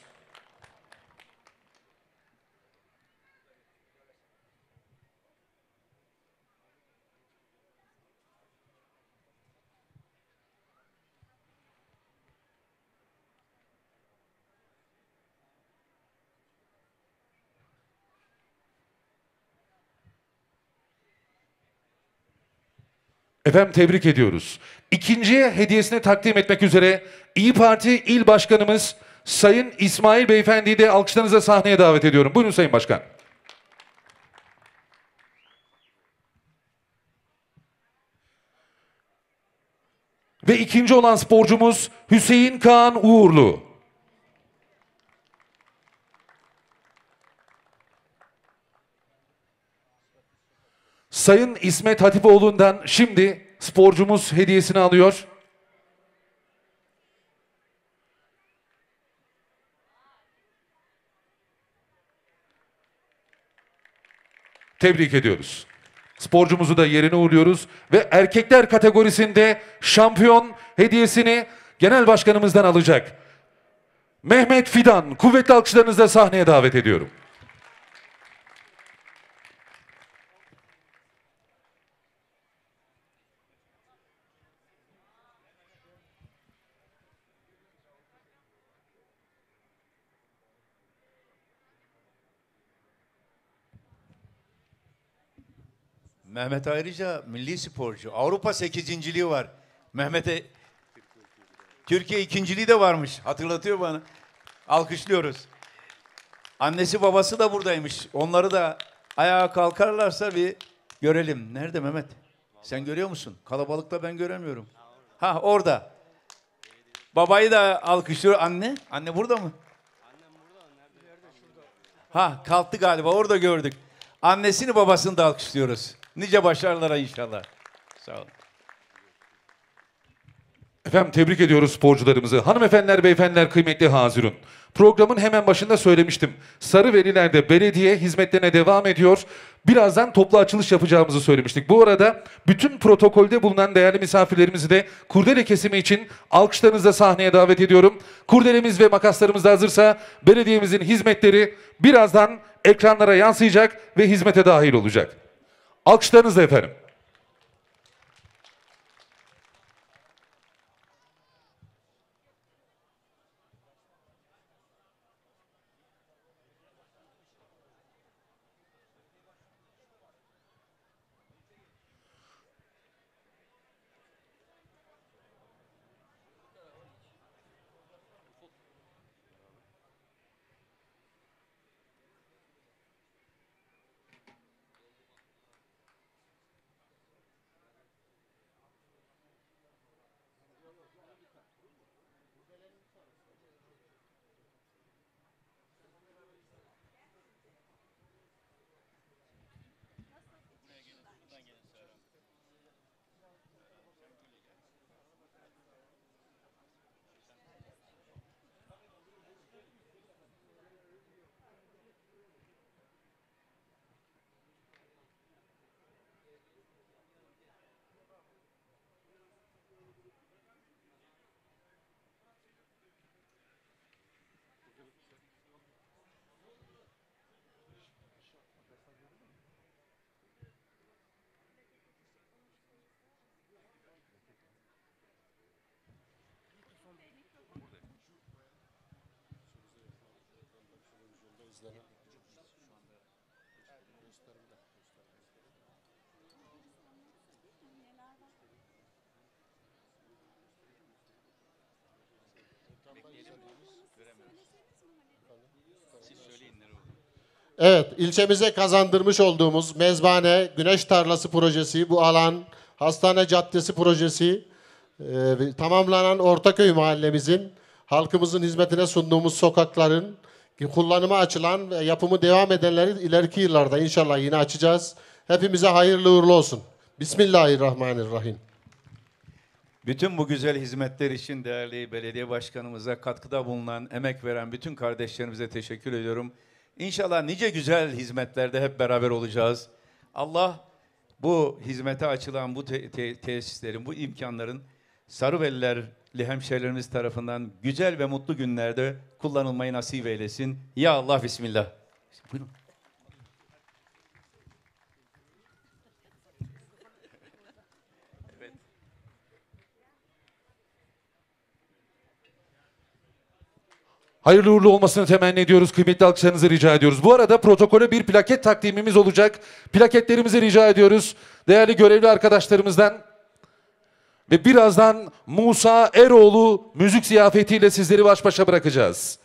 Efendim tebrik ediyoruz. İkinciye hediyesini takdim etmek üzere İyi Parti İl Başkanımız Sayın İsmail Beyefendi'yi de alkışlarınızla sahneye davet ediyorum. Buyurun Sayın Başkan. Ve ikinci olan sporcumuz Hüseyin Kaan Uğurlu. Sayın İsmet Hatipoğlu'ndan şimdi sporcumuz hediyesini alıyor. Tebrik ediyoruz. Sporcumuzu da yerine uğurluyoruz ve erkekler kategorisinde şampiyon hediyesini genel başkanımızdan alacak. Mehmet Fidan, kuvvetli alkışlarınızla sahneye davet ediyorum. Mehmet ayrıca milli sporcu. Avrupa 8.'liği var. Mehmet'e Türkiye 2.'liği de varmış. Hatırlatıyor bana. Alkışlıyoruz. Annesi babası da buradaymış. Onları da ayağa kalkarlarsa bir görelim. Nerede Mehmet? Sen görüyor musun? Kalabalıkta ben göremiyorum. Ha orada. Babayı da alkışlıyor. Anne? Anne burada mı? Ha kalktı galiba. Orada gördük. Annesini babasını da alkışlıyoruz. Nice başarılara inşallah. Sağ olun. Efendim tebrik ediyoruz sporcularımızı. Hanımefendiler, beyefendiler, kıymetli Hazirun. Programın hemen başında söylemiştim. Sarıveliler'de belediye hizmetlerine devam ediyor. Birazdan toplu açılış yapacağımızı söylemiştik. Bu arada bütün protokolde bulunan değerli misafirlerimizi de kurdele kesimi için alkışlarınızla sahneye davet ediyorum. Kurdelemiz ve makaslarımız da hazırsa belediyemizin hizmetleri birazdan ekranlara yansıyacak ve hizmete dahil olacak. Alkışlarınızla efendim. Evet, ilçemize kazandırmış olduğumuz Mezbahane, Güneş Tarlası projesi, bu alan, Hastane Caddesi projesi, tamamlanan Ortaköy mahallemizin, halkımızın hizmetine sunduğumuz sokakların, kullanıma açılan ve yapımı devam edenleri ileriki yıllarda inşallah yine açacağız. Hepimize hayırlı uğurlu olsun. Bismillahirrahmanirrahim. Bütün bu güzel hizmetler için değerli belediye başkanımıza katkıda bulunan, emek veren bütün kardeşlerimize teşekkür ediyorum. İnşallah nice güzel hizmetlerde hep beraber olacağız. Allah bu hizmete açılan bu tesislerin, bu imkanların Sarıbellilerli hemşehrilerimiz tarafından güzel ve mutlu günlerde kullanılmayı nasip eylesin. Ya Allah, Bismillah. Buyurun. Hayırlı uğurlu olmasını temenni ediyoruz. Kıymetli alkışlarınızı rica ediyoruz. Bu arada protokole bir plaket takdimimiz olacak. Plaketlerimizi rica ediyoruz. Değerli görevli arkadaşlarımızdan. Ve birazdan Musa Eroğlu müzik ziyafetiyle sizleri baş başa bırakacağız.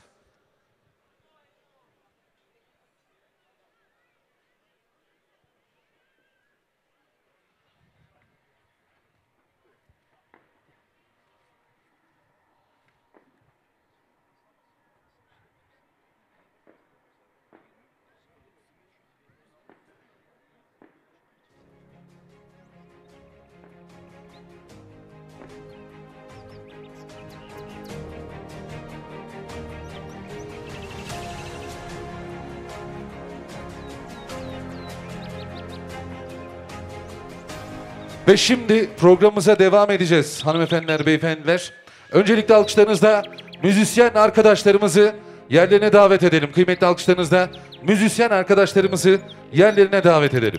Ve şimdi programımıza devam edeceğiz hanımefendiler, beyefendiler. Öncelikle alkışlarınızla müzisyen arkadaşlarımızı yerlerine davet edelim. Kıymetli alkışlarınızla müzisyen arkadaşlarımızı yerlerine davet edelim.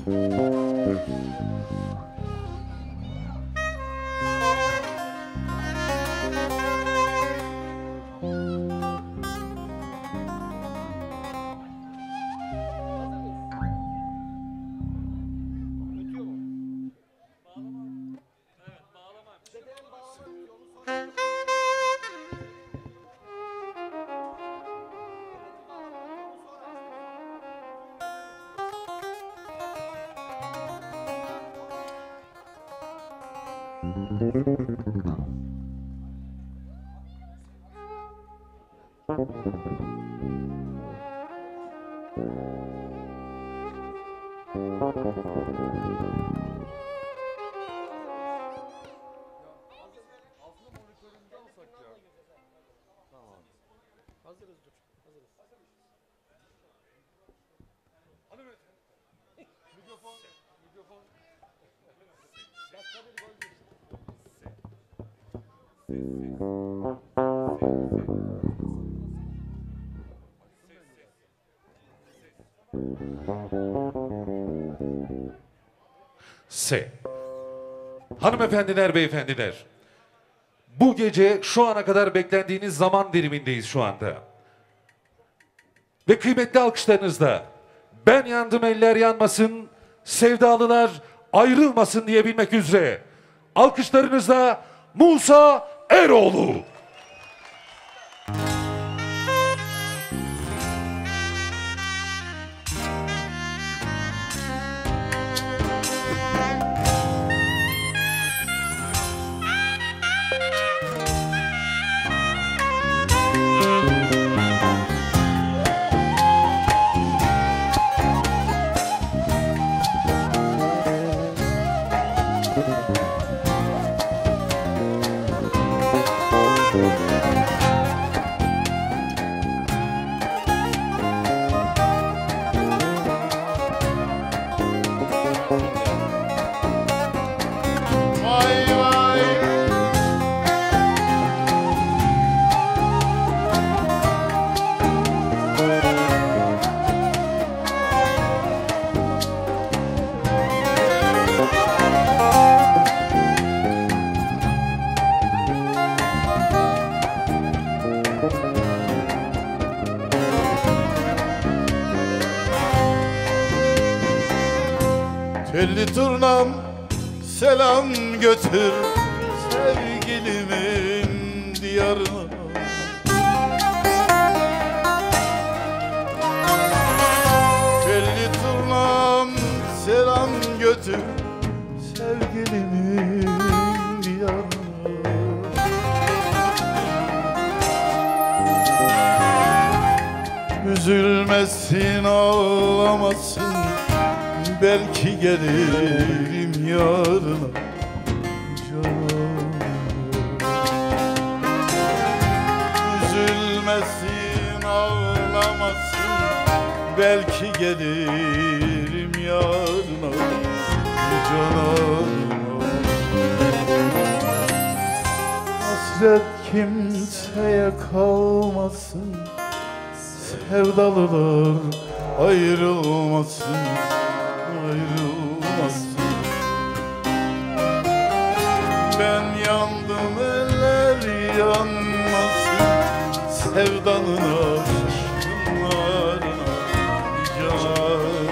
S. Hanımefendiler, beyefendiler. Bu gece şu ana kadar beklendiğiniz zaman dilimindeyiz şu anda. Ve kıymetli alkışlarınızla ben yandım eller yanmasın, sevdalılar ayrılmasın diyebilmek üzere alkışlarınızla Musa Eroğlu. Vay vay. Telli turnam selam götür sevgilimin diyarına. Telli turnam selam götür sevgilimin diyarına. Üzülmesin, ağlamasın, belki gelirim yarına canım. Üzülmesin, ağlamasın, belki gelirim yarına canım. Hasret kimseye kalmasın, sevdalılar ayrılmasın, ayrılmasın. Ben yandım eller yanmasın, sevdanın aşkınlarına canım.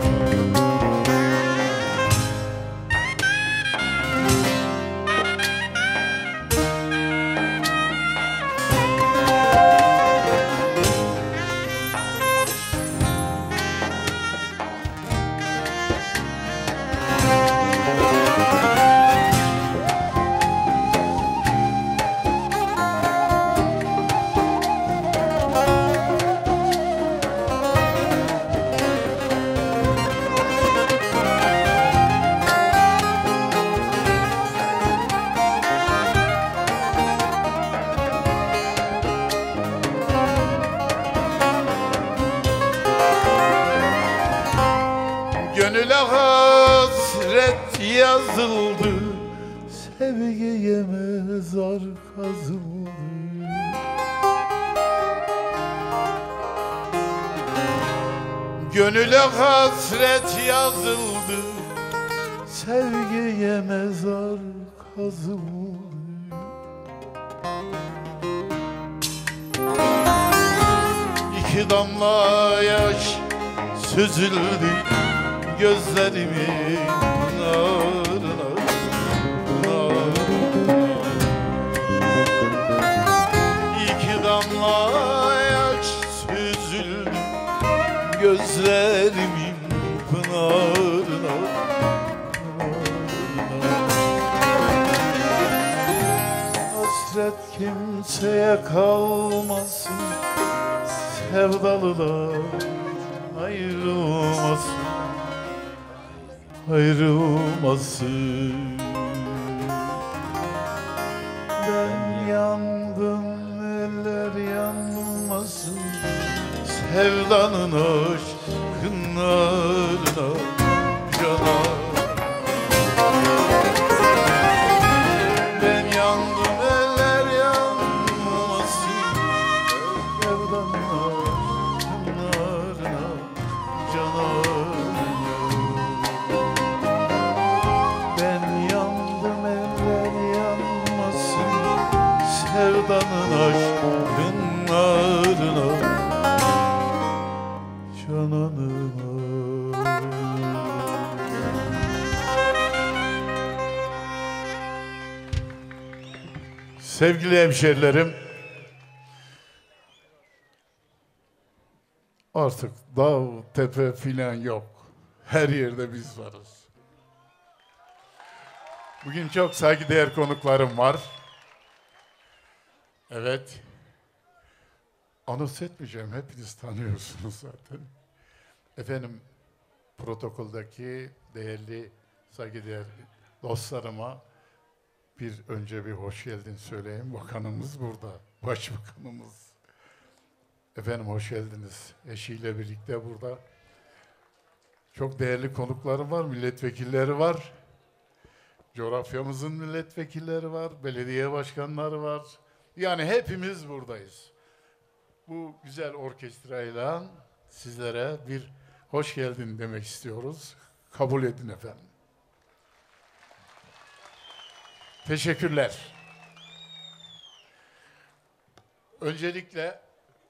Gönüle hasret yazıldı, sevgiye mezar kazıldı. Gönüle hasret yazıldı, sevgiye mezar kazıldı. İki damla yaş süzüldü gözlerimin pınarına, pınarına. İki damla yaş süzüldü gözlerimin pınarına, pınarına. Hasret kimseye kalmasın, sevdalılar ayrılmasın, ayrılmasın. Ben yandım, eller yanmasın, sevdanın aşkınlarına canan. Ben yandım, eller yanmasın, sevdanın aşkınlarına canan. Ben yandım, eller yanmasın, sevdanın aşkınlarına cananıma. Sevgili hemşerilerim, artık dağ, tepe filan yok. Her yerde biz varız. Bugün çok saygıdeğer konuklarım var. Evet. Anons etmeyeceğim, hepiniz tanıyorsunuz zaten. Efendim, protokoldaki değerli, saygıdeğer dostlarıma önce bir hoş geldin söyleyeyim. Bakanımız burada, başbakanımız. Efendim hoş geldiniz. Eşiyle birlikte burada. Çok değerli konuklarım var, milletvekilleri var. Coğrafyamızın milletvekilleri var, belediye başkanları var. Yani hepimiz buradayız. Bu güzel orkestrayla sizlere bir hoş geldin demek istiyoruz. Kabul edin efendim. Teşekkürler. Öncelikle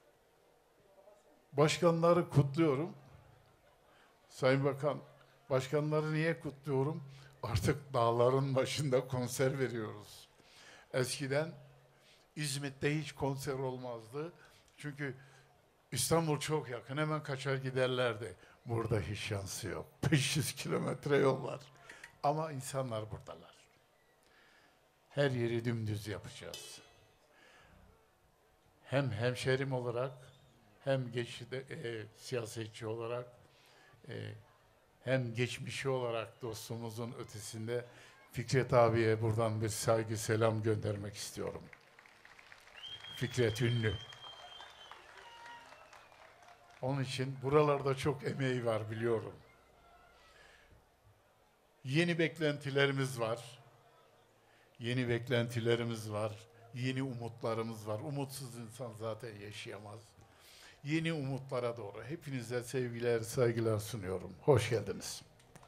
başkanları kutluyorum. Sayın Bakan, başkanları niye kutluyorum? Artık dağların başında konser veriyoruz. Eskiden İzmit'te hiç konser olmazdı. Çünkü İstanbul çok yakın, hemen kaçar giderlerdi. Burada hiç şansı yok. 500 kilometre yol var. Ama insanlar buradalar. Her yeri dümdüz yapacağız. Hem hemşerim olarak, hem siyasetçi olarak, hem geçmişi olarak dostumuzun ötesinde Fikret abiye buradan bir saygı selam göndermek istiyorum. Fikret ünlü. Onun için buralarda çok emeği var biliyorum. Yeni beklentilerimiz var. Yeni beklentilerimiz var. Yeni umutlarımız var. Umutsuz insan zaten yaşayamaz. Yeni umutlara doğru hepinize sevgiler, saygılar sunuyorum. Hoş geldiniz.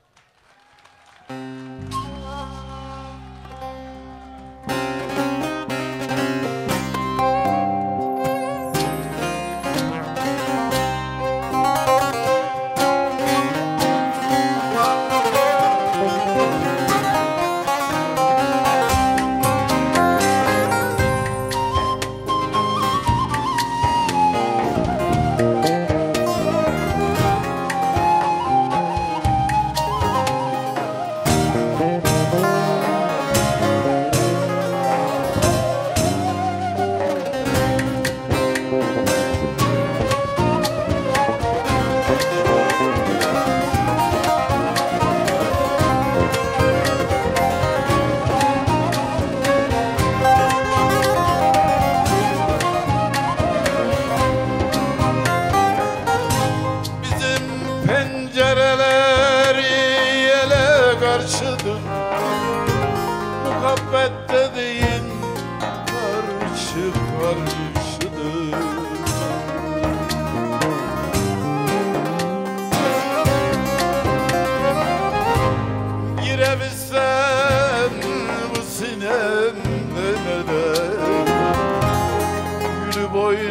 karşıdır. Muhabbet dediğin karşı karşıdır.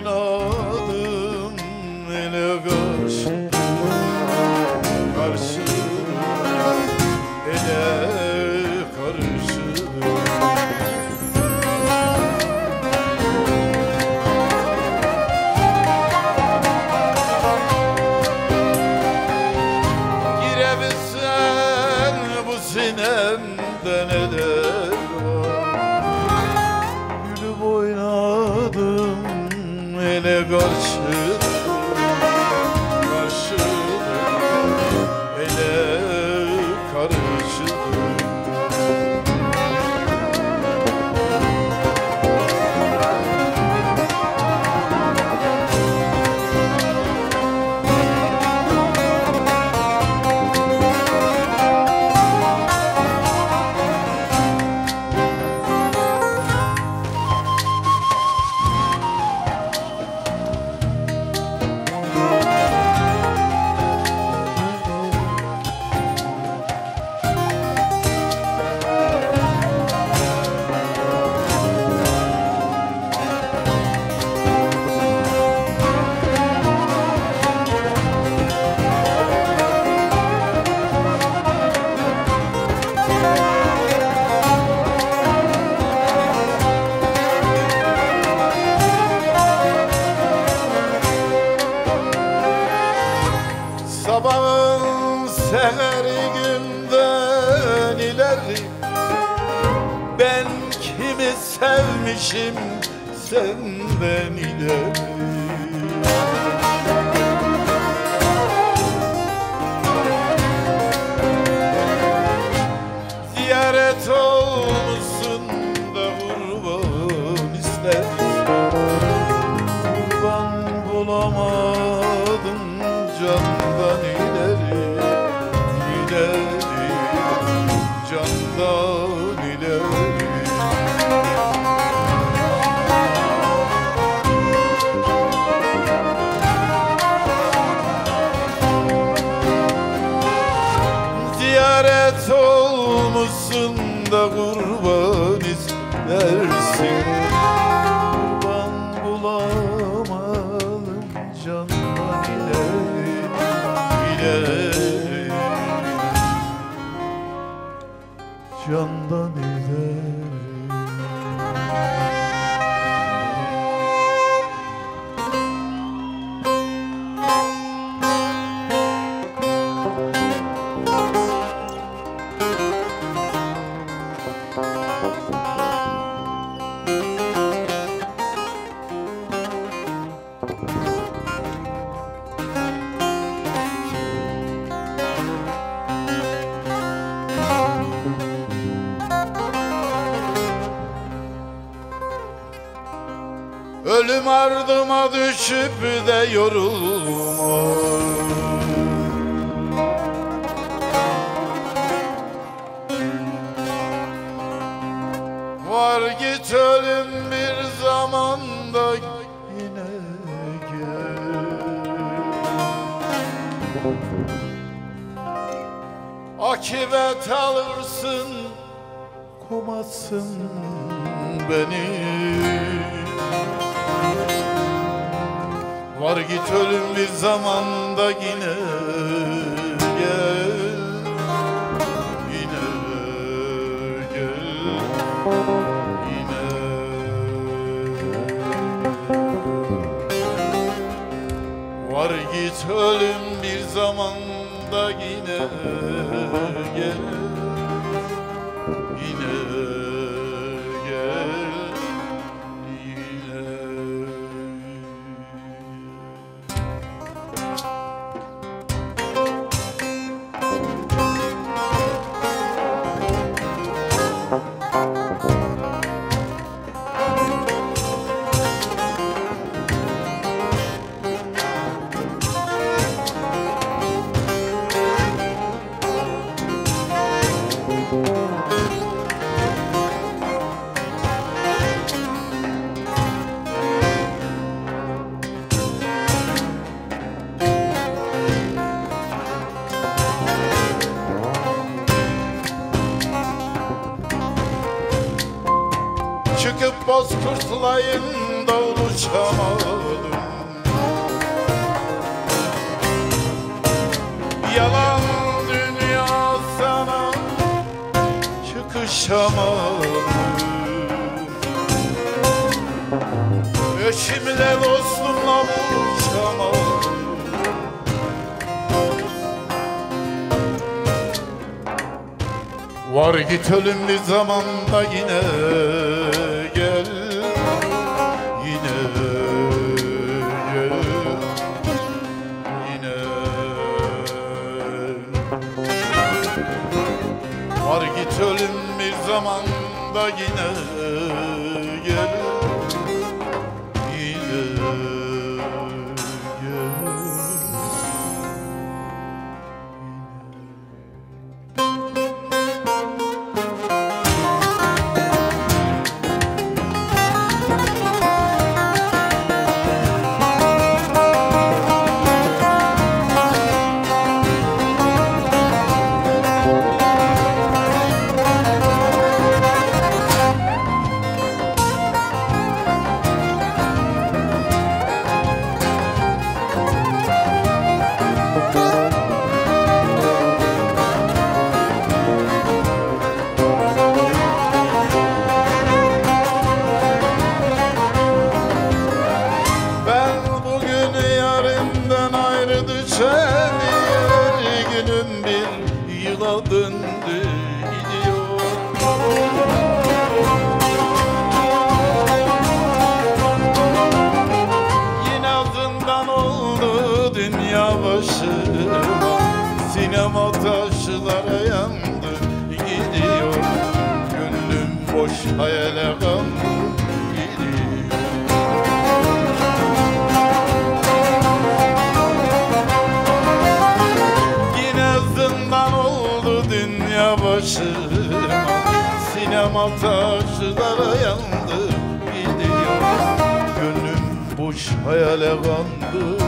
oynadım ele karşı, karşı ele karşı. Girebilsen bu sinemde neler var. Gülüp oynadım ele karşı, karşı ele karşı. Sabahın seheri günden ileri ben kimi sevmişim senden ileri. Ziyaret olmuşsun da kurban isterim. Kurban bulamadım candan ileri, ileri, candan ileri. Ziyaret olmuşsun da kurban istersin. Kurban bulamadım candan ileri, ileri, candan ileri. Ölüm ardıma düşüp de yorulma. Var git ölüm bir zamanda yine gel. Akibet alırsın, komazsın beni. Var git ölüm bir zamanda yine gel, yine gel, yine. Var git ölüm bir zamanda yine gel, yine gel, yine. Çıkıp Bozkurt'layında uluş kavuşamadım. Yalan dünya sana çıkışamadım. Eşimle dostumla buluşamadım. Var git ölüm bir zamanda yine gel. Yine gel. Yine. Var git ölüm bir zamanda yine gel. Yine gel. Döndü gidiyor. Yine zindan oldu dünya başıma. Sinema taşlara yandı gidiyor. Gönlüm boş hayale kandı gidiyor. Yine zindan oldu dünya başıma. Sinema taşlara yandı gidiyor. Gönlüm boş hayale kandı.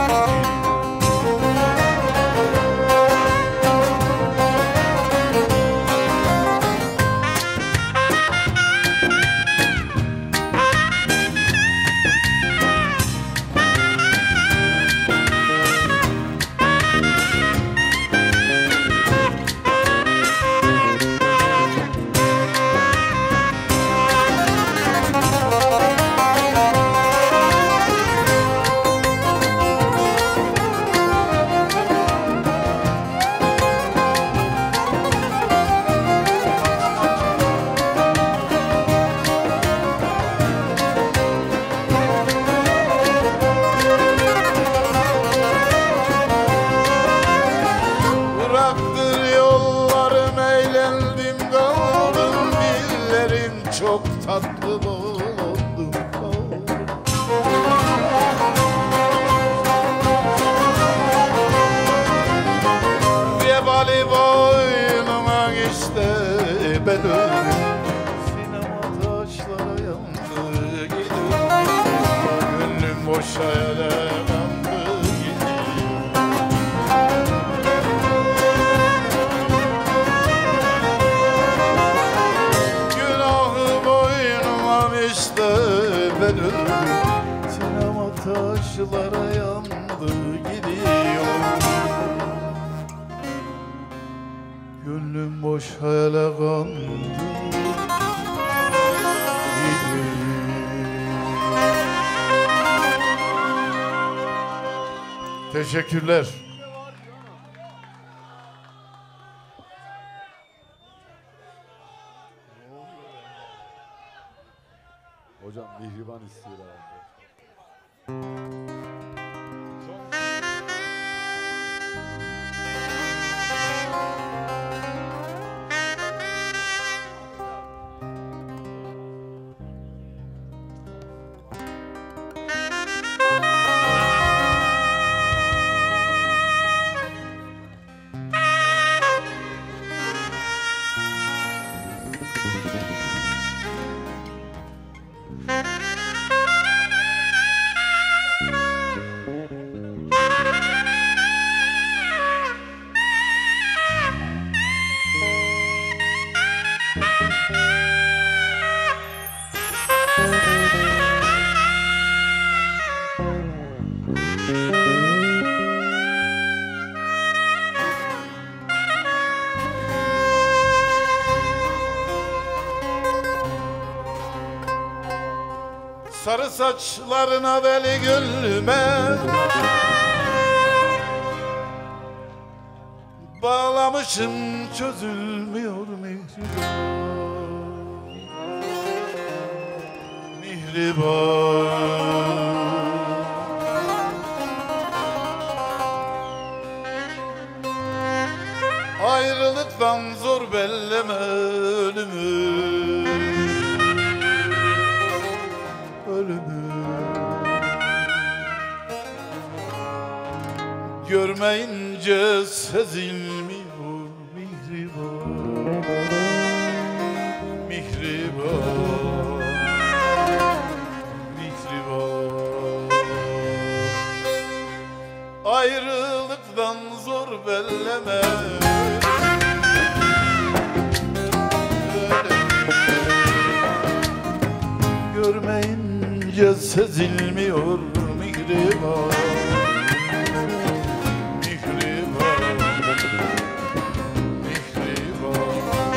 Çok tatlı bulundum. Vebali boynuma işte ben öldüm. Sinema taşlara yandı gidiyor. Gönlüm boş hayale kandı gidiyor. İşte ben öldüm. Sinema taşlara yandı gidiyor. Gönlüm boş hayale kandı gidiyor. Teşekkürler. Hocam mihriban istiyorlar. Sarı saçlarına veli gülme bağlamışım çözülmüyor mihriban. Ayrılıktan zor belleme ölümü, ölümü. Görmeyince sezilmiyor mihriban, mihriban, mihriban. Ayrılıktan zor belleme görmeyince sezilmiyor mihriban, mihriban, mihriban.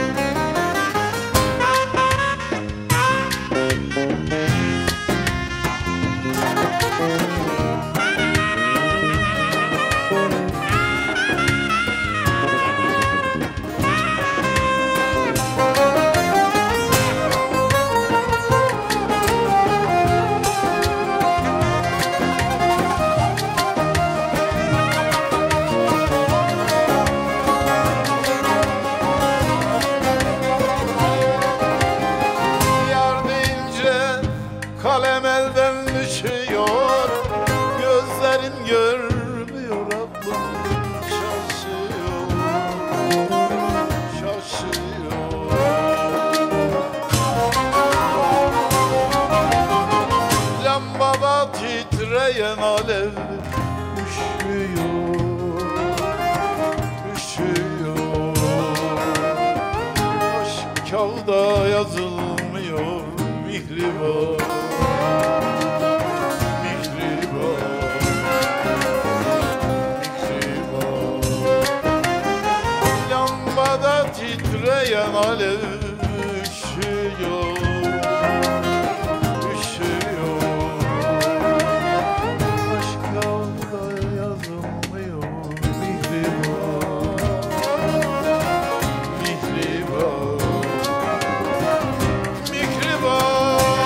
Kalem elden düşüyor, gözlerin görmüyor, aklım şaşıyor, şaşıyor. Lambada titreyen alev üşüyor, üşüyor. Aşk kağıda yazılmıyor mihriban. Titreyen alev üşüyor, üşüyor. Aşk kağıda yazılmıyor mihriban, mihriban, mihriban.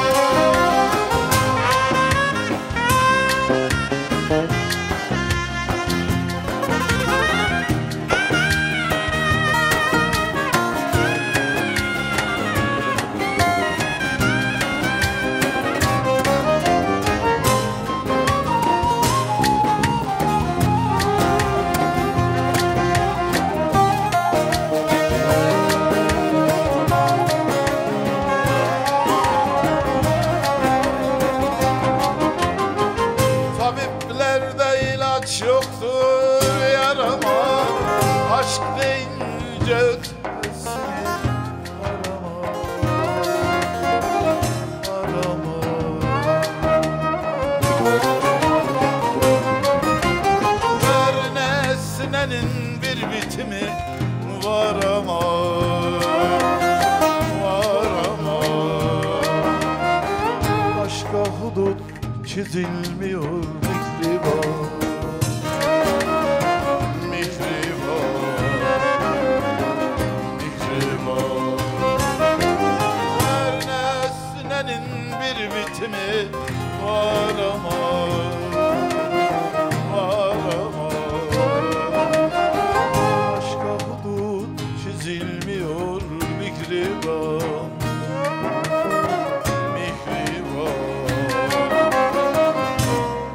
Tabiplerde ilaç yoktur yarama, aşk deyince ötesini arama, arama. Her nesnenin bir bitimi var ama, var ama. Aşka hudut çizilmiyor mihriban, mihriban, mihriban. Her nesnenin bir bitimi var ama, var ama. Aşka hudut çizilmiyor mihriban, mihriban.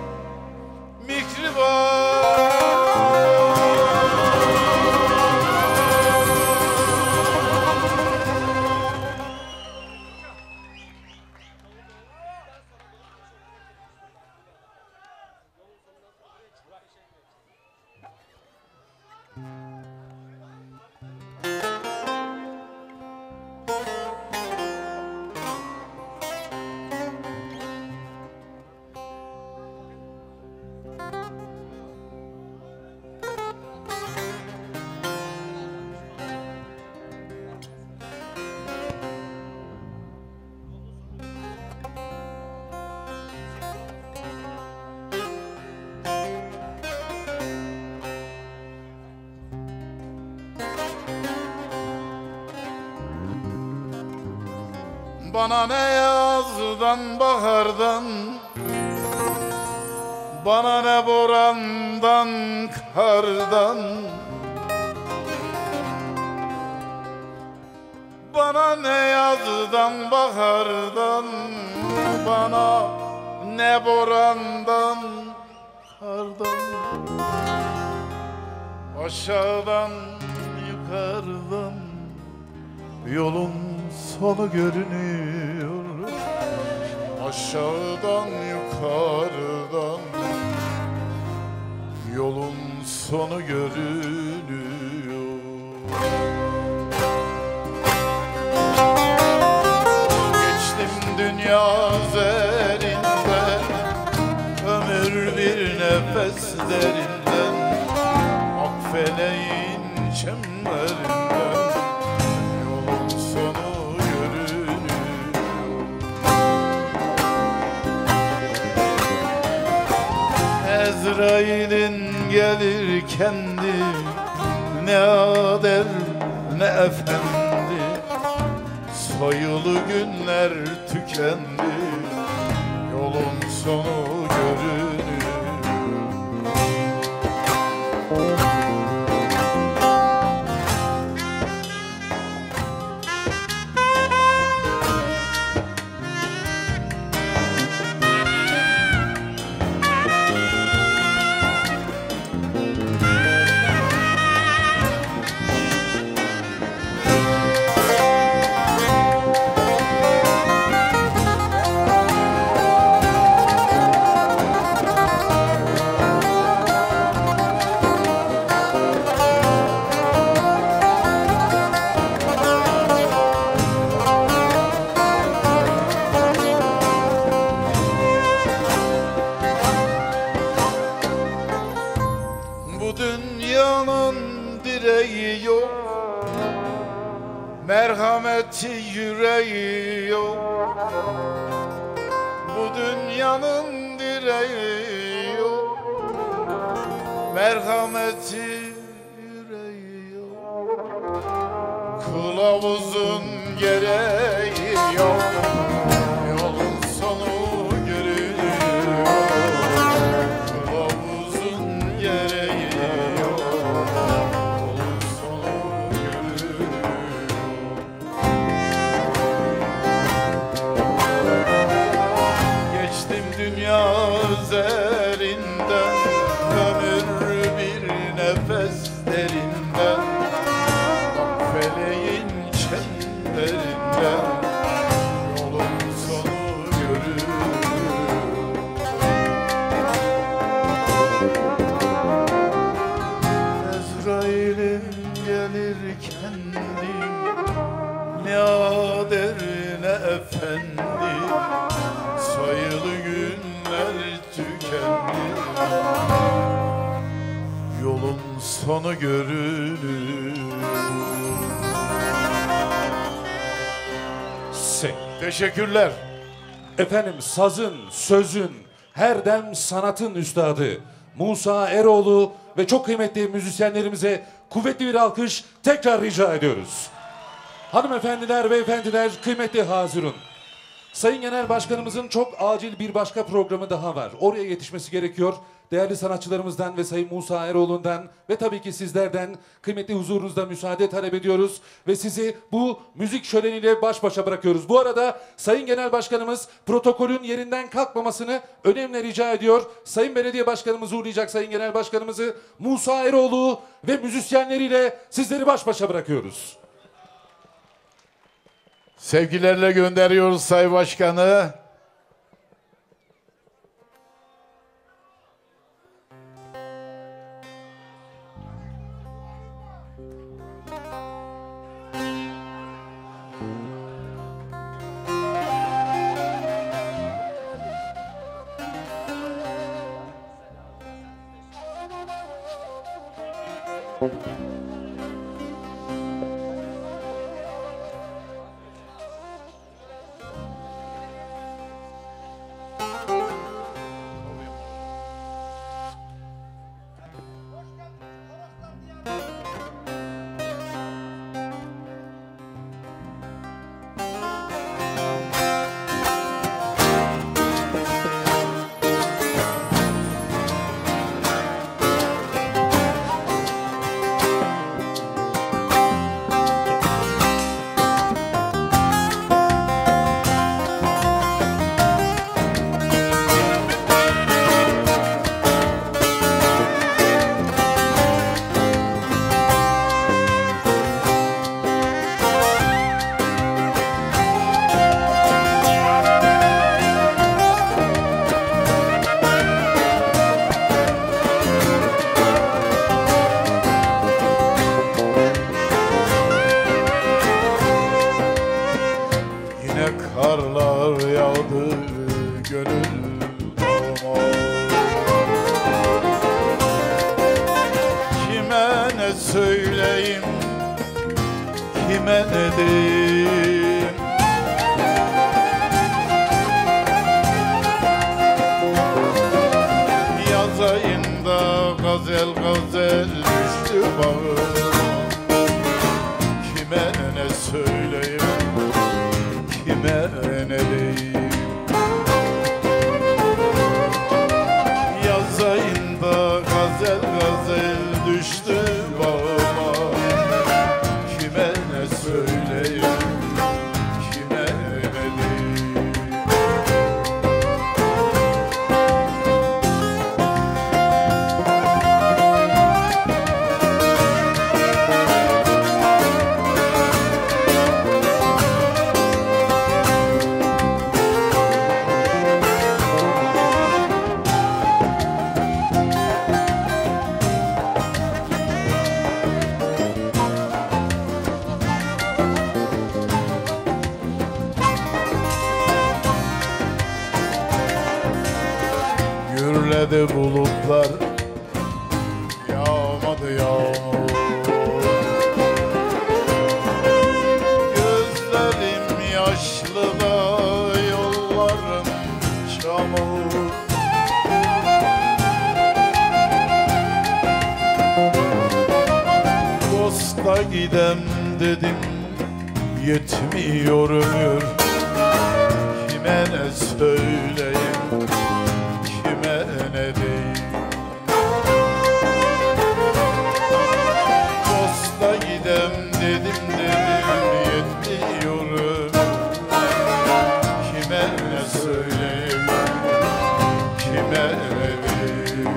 Bana ne yazdan bahardan, bana ne borandan kardan, bana ne yazdan bahardan, bana ne borandan kardan, aşağıdan yukarıdan yolun sonu görünüyor. Aşağıdan yukarıdan yolun sonu görünüyor. Geçtim dünya üzerinden, ömür bir nefes derinden, akfeleğin çemberinden yolun sonu görünüyor. Ezrail'in gelir kendi, ne ader ne efendi, sayılı günler tükendi, yolun sonu görünüyor. Bu dünyanın direği yok, merhameti yüreği yok. Bu dünyanın direği yok, merhameti yüreği yok. Kılavuzun gereği yok, yolun sonu görünüyor. Kılavuzun gereği yok, yolun sonu görünüyor. Geçtim dünya üzerinden, ömür bir nefes derinden, feleğin çemberinden yolun sonu görünüyor. Ezrail'in gelir kendi, ne ader ne efendi, sayılı günler tükendi, yolun sonu görünür. Teşekkürler. Efendim sazın, sözün, her dem sanatın üstadı Musa Eroğlu ve çok kıymetli müzisyenlerimize kuvvetli bir alkış tekrar rica ediyoruz. Hanımefendiler, beyefendiler, kıymetli hazırın. Sayın Genel Başkanımızın çok acil bir başka programı daha var. Oraya yetişmesi gerekiyor. Değerli sanatçılarımızdan ve Sayın Musa Eroğlu'ndan ve tabii ki sizlerden kıymetli huzurunuzda müsaade talep ediyoruz. Ve sizi bu müzik şöleniyle baş başa bırakıyoruz. Bu arada Sayın Genel Başkanımız protokolün yerinden kalkmamasını önemli rica ediyor. Sayın Belediye Başkanımız uğurlayacak Sayın Genel Başkanımızı Musa Eroğlu ve müzisyenleriyle sizleri baş başa bırakıyoruz. Sevgilerle gönderiyoruz Sayın Başkanı. ne söyleyeyim, kime ne diyeyim? Yaz ayında gazel gazel düştü bağıma. Kime ne söyleyeyim, kime ne diyeyim? Yaz ayında gazel gazel düştü bağıma. Kime ne söyleyeyim, kime ne diyeyim? Gürledi bulutlar, yağmadı yağmur. Gözlerim yaşlı da yollarım çamur. Dosta gidem dedim, yetmiyor ömür. Kime ne söyleyeyim, kime ne diyeyim? Dosta gidem dedim yetmiyor ömür. Kime ne söyleyeyim, kime ne diyeyim?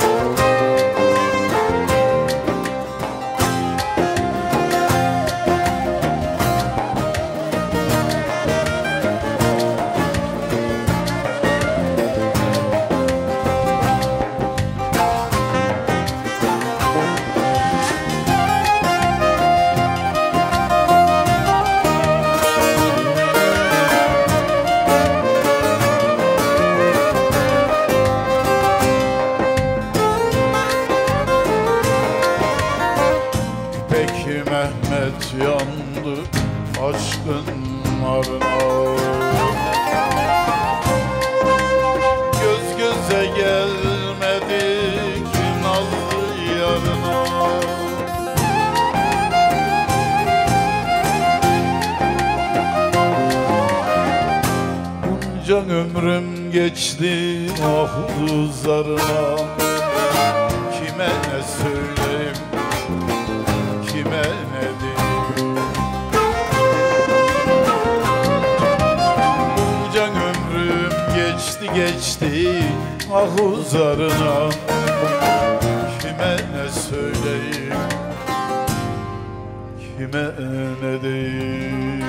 Peki Mehmet yandı aşkın narına. Göz göze gelmedik nazlı yarına. Bunca ömrüm geçti mahpuslarına. Kime ne söyleyeyim, kime ne diyeyim? Bunca ömrüm geçti ahuzarına. Kime ne söyleyeyim, kime ne diyeyim?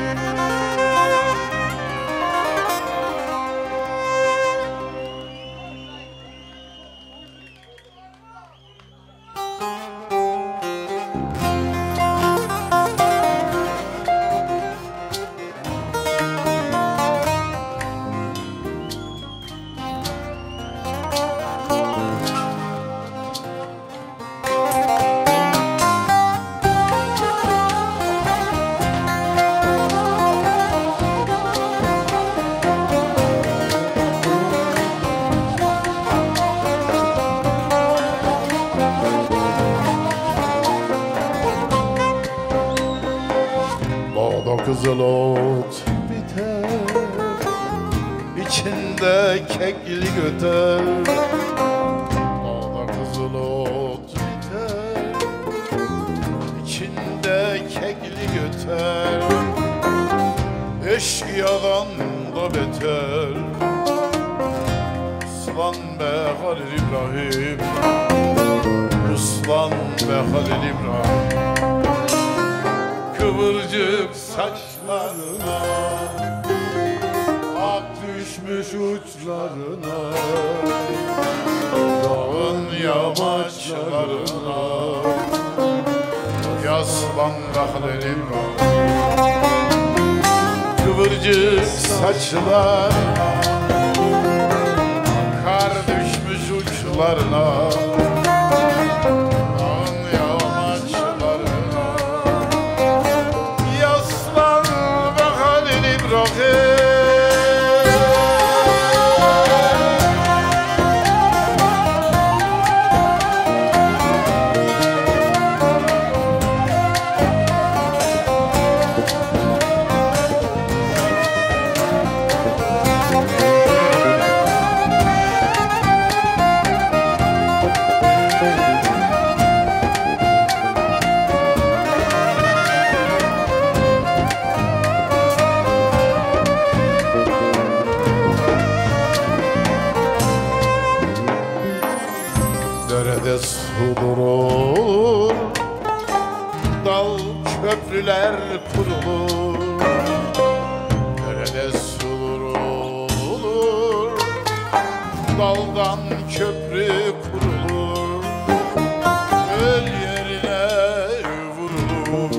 Dağda kızıl ot biter, içinde keklik öter. Dağda kızıl ot biter, içinde keklik öter. Eşkıyadan da beter. Uslan be Halil İbrahim, uslan be Halil İbrahim. Kıvırcık saçlarına ak düşmüş uçlarına, dağın yamaçlarına yaslan Halil İbrahim. Kıvırcık saçlarına kar düşmüş uçlarına, dağın yamaçlarına Derede su durur, dal köprüler kurulur. Derede su durur, daldan köprü kurulur. Göl yerine vurulur.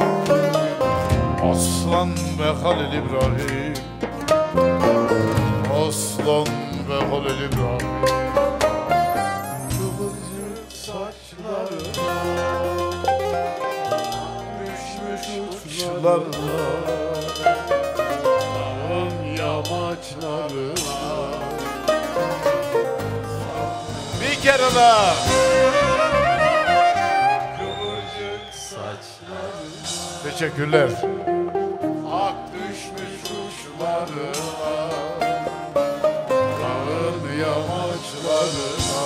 Aslan ve Halil İbrahim, aslan ve Halil İbrahim. Kıvırcık saçlarına, düşmüş uçlarına, dağın yamaçlarına. Bir kere daha. Kıvırcık saçlarına. Teşekkürler. Ak düşmüş uçlarına, dağın yamaçlarına.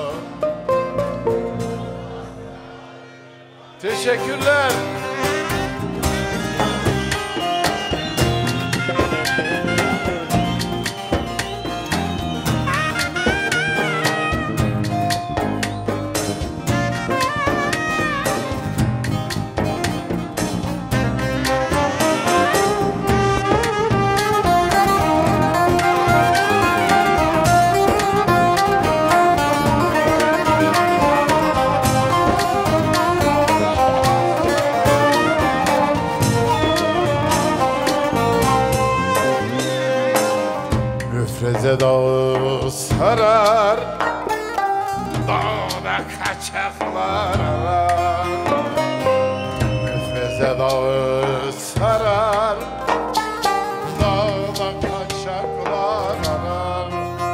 Teşekkürler. Müfreze dağı sarar, dağda kaçaklar arar. Müfreze dağı sarar, dağda kaçaklar arar.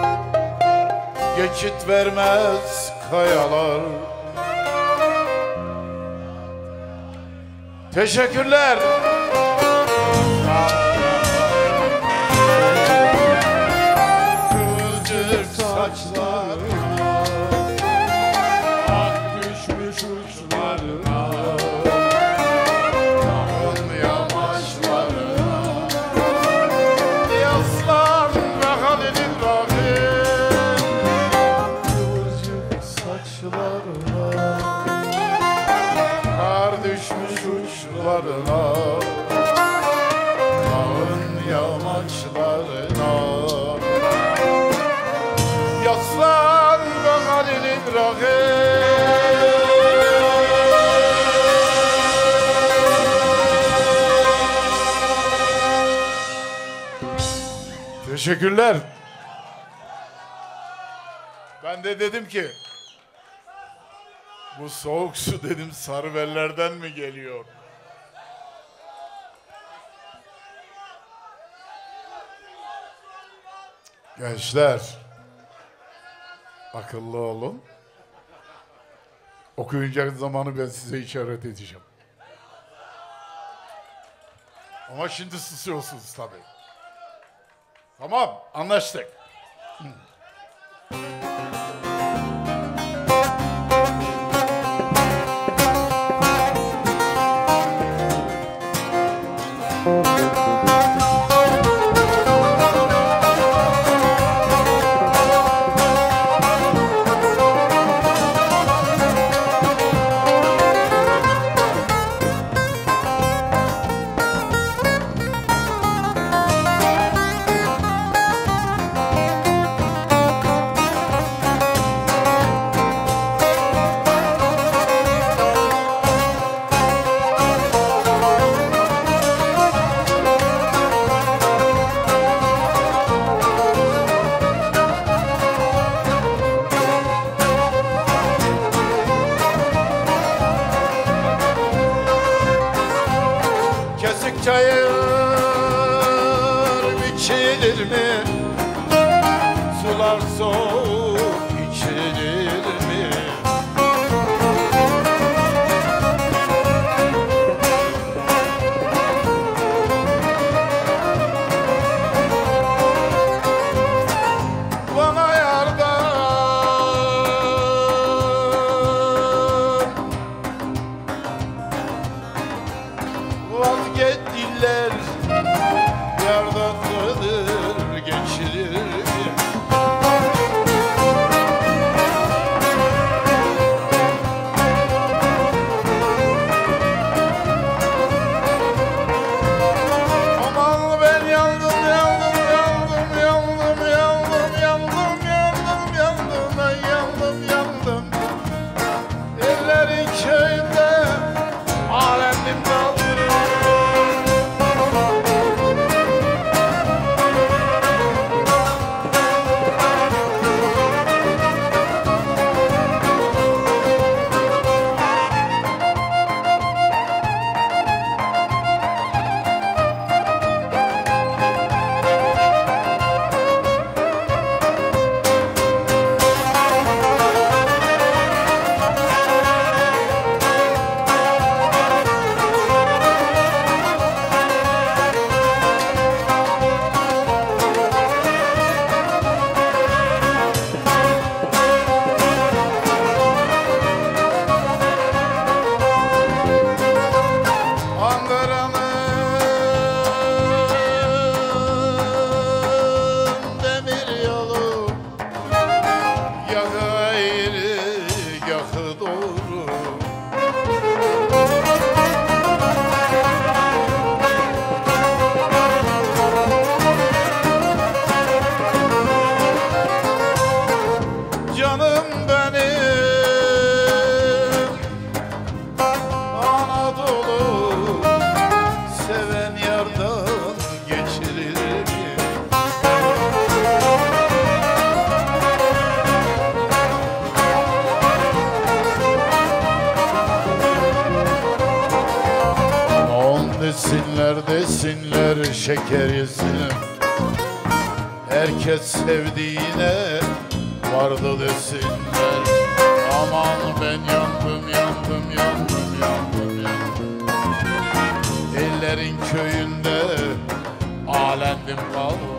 Geçit vermez kayalar. Teşekkürler. Saçlarına, ak düşmüş uçlarına, dağın yamaçlarına. Aslan ve Halil İbrahim, kıvırcık saçlarına, kar düşmüş uçlarına, dağın yamaçlarına. Aslan ve Halil İbrahim. Teşekkürler. Ben de dedim ki bu soğuk su dedim Sarıveller'den mi geliyor? Gençler, akıllı olun. Okuyacak zamanı ben size işaret edeceğim. Ama şimdi susuyorsunuz tabii. Tamam, anlaştık. Çayır biçilir mi? Sular soğuk içilir mi? Bana yardan vazgeç diller, yardanlıdır Desinler desinler şeker yesinler. Herkes sevdiğine vardı desinler. Aman ben yandım yandım yandım yandım yandım. Ellerin köyünde alendim kaldı.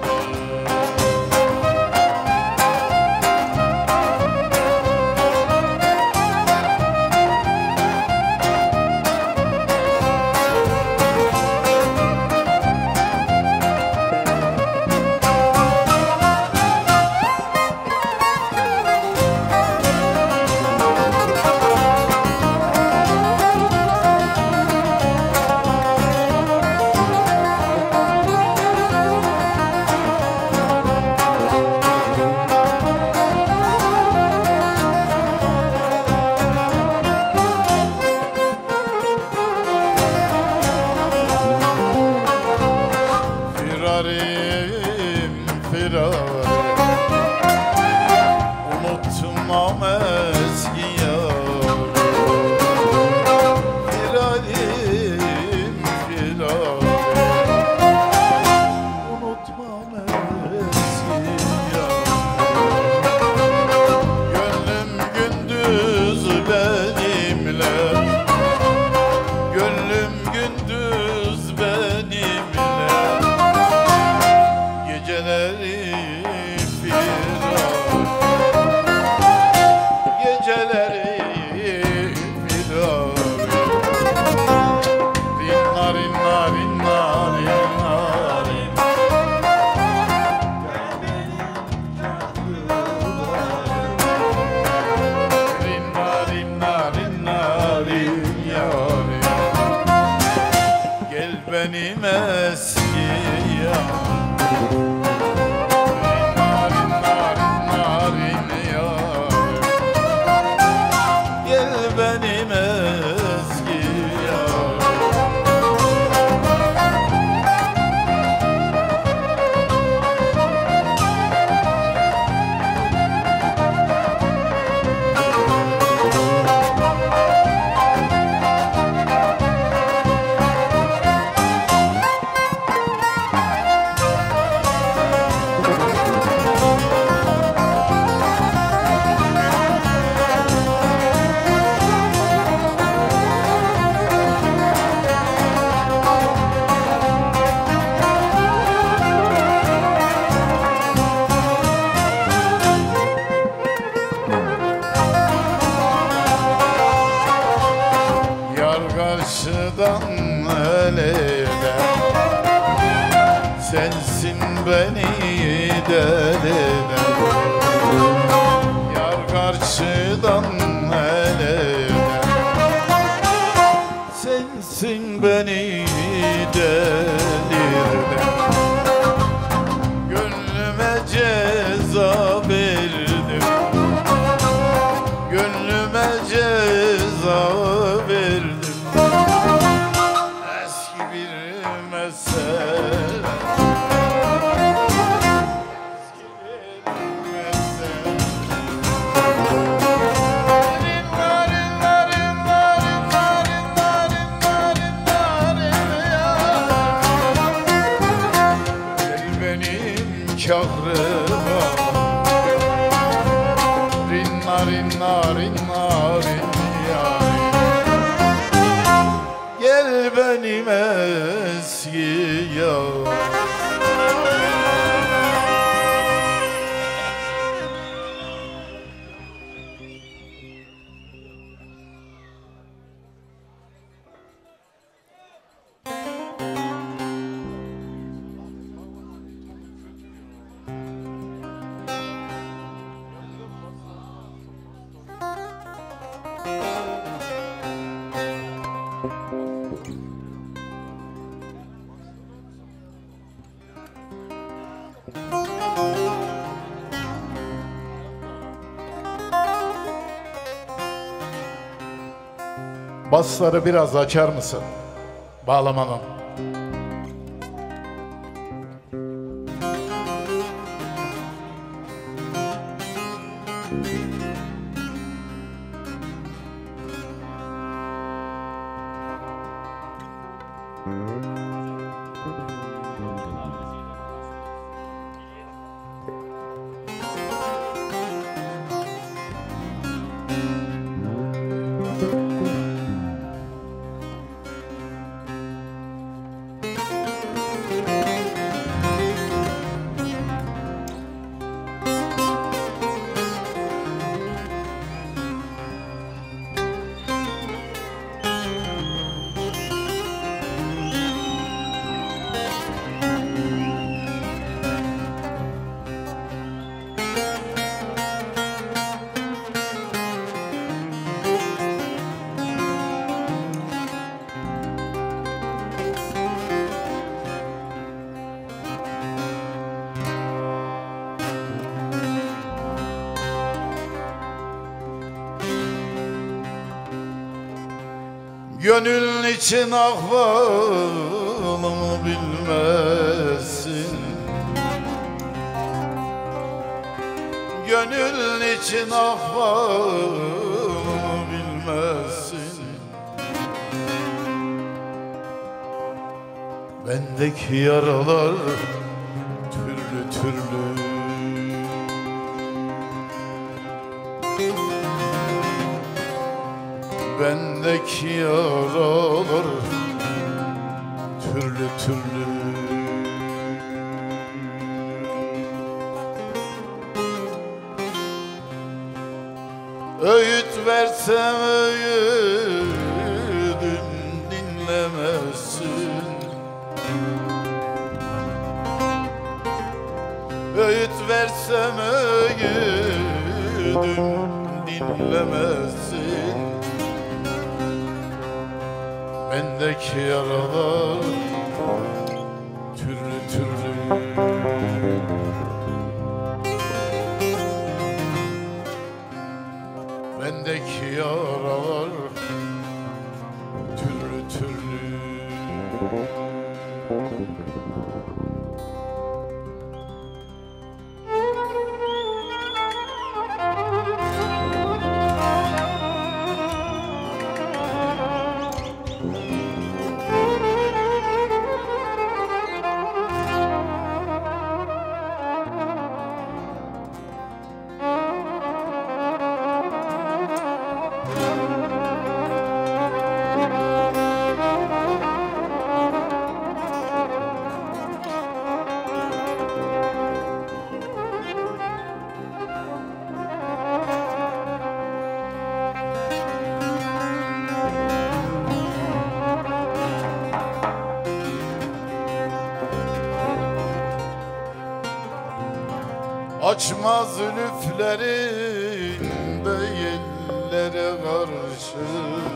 Sensin beni deleden, yar karşıdan eleden. Sensin beni delirden, gönlüme ceza verdin, gönlüme ceza verdin. Eski bir mesele. Kahrıma rinna rinna rinna rinna. Gel benim eski yar. Basları biraz açar mısın? Bağlamanın. Gönül için ahvalımı bilmezsin. Gönül için ahvalımı bilmezsin. Bendeki yaralar türlü türlü. Bendeki yaralar türlü türlü. Öğüt versem öğüdüm dinlemezsin. Öğüt versem öğüdüm dinlemezsin. Bendeki yaralar türlü türlü. Bendeki yaralar türlü türlü. Açma zülüflerinde yellere karşı.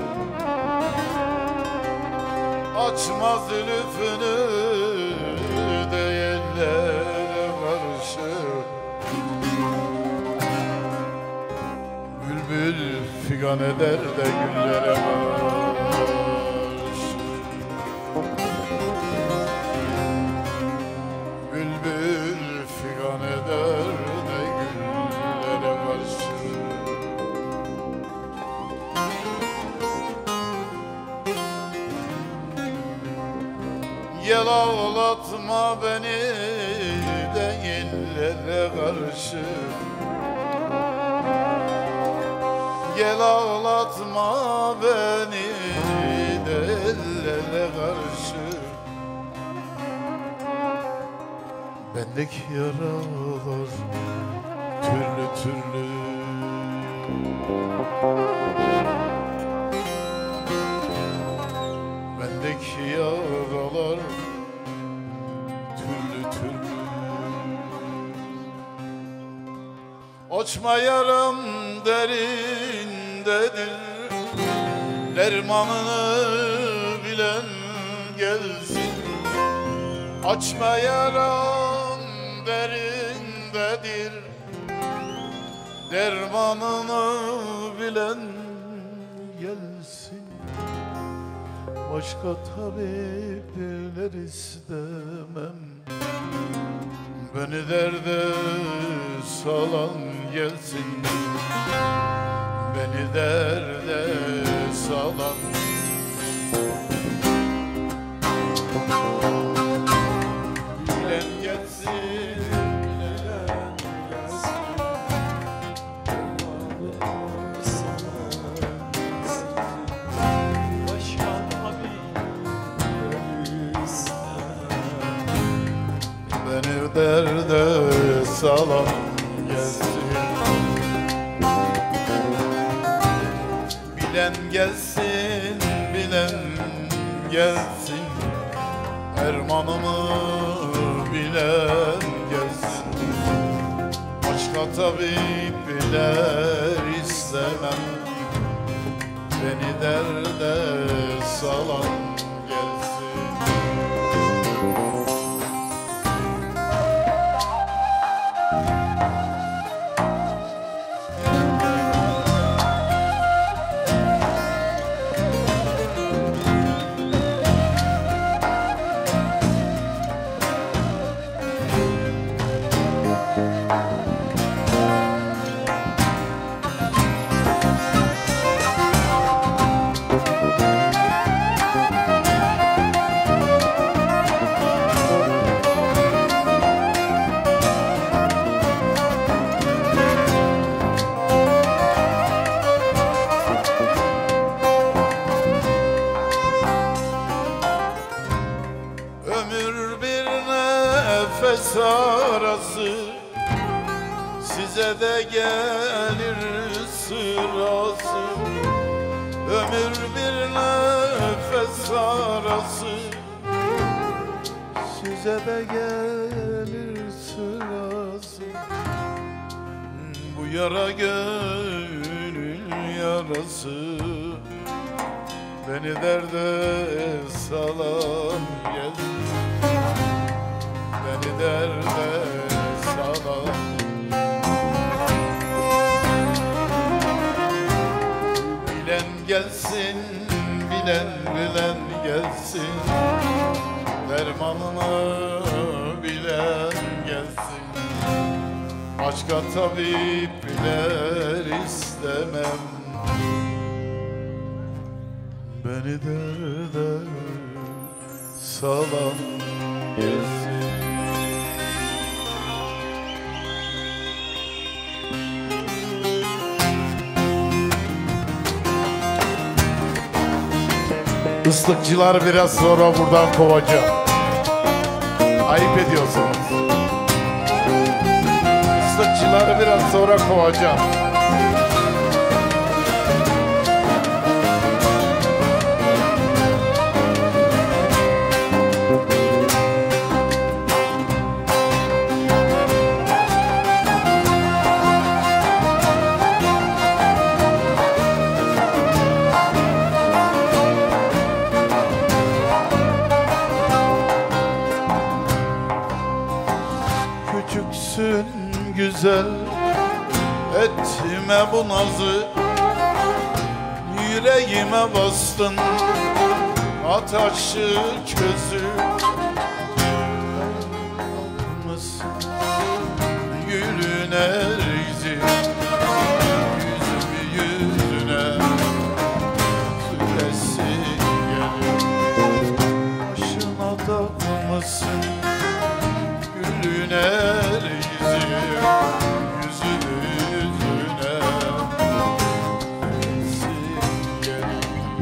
Açma zülüfünü de yellere karşı. Bülbül figan eder de güllere karşı. Bülbül figan eder de güllere karşı. Gel ağlatma beni de yellere karşı. Gel ağlatma beni de ellere karşı. Bendeki yaralar türlü türlü. Bendeki yaralar türlü türlü. Açma yaram derindedir, dermanını bilen gelsin. Açma yaram derindedir, dermanını bilen gelsin. Başka tabipler istemem, beni derde salan gelsin. Beni derde salan. Bilen gelsin, bilen gelsin. Başka tabipler istemem, beni derde salan gelsin. Bilen gelsin, bilen gelsin. Ermanımı bilen gelsin. Başka tabipler istemem, beni derde salan gelsin. arası, size de gelir sırası. Ömür bir nefes arası, size de gelir sırası. Bu yara gönül yarası, beni derde salan gelsin, beni derde salan. Bilen gelsin, bilen gelsin, dermanını bilen gelsin. Başka tabipler istemem, beni derde salan gelsin. Islıkçılar biraz sonra buradan kovacağım. Ayıp ediyorsunuz. Islıkçıları biraz sonra kovacağım. Küçüksün güzel, etme bu nazı. Yüreğime bastın ataşı közü. Mısın gülün erizi, yüzümü yüzüne süresin gelir. Başına takmışsın gülün erizi, yüzümü yüzüne süresin gelir.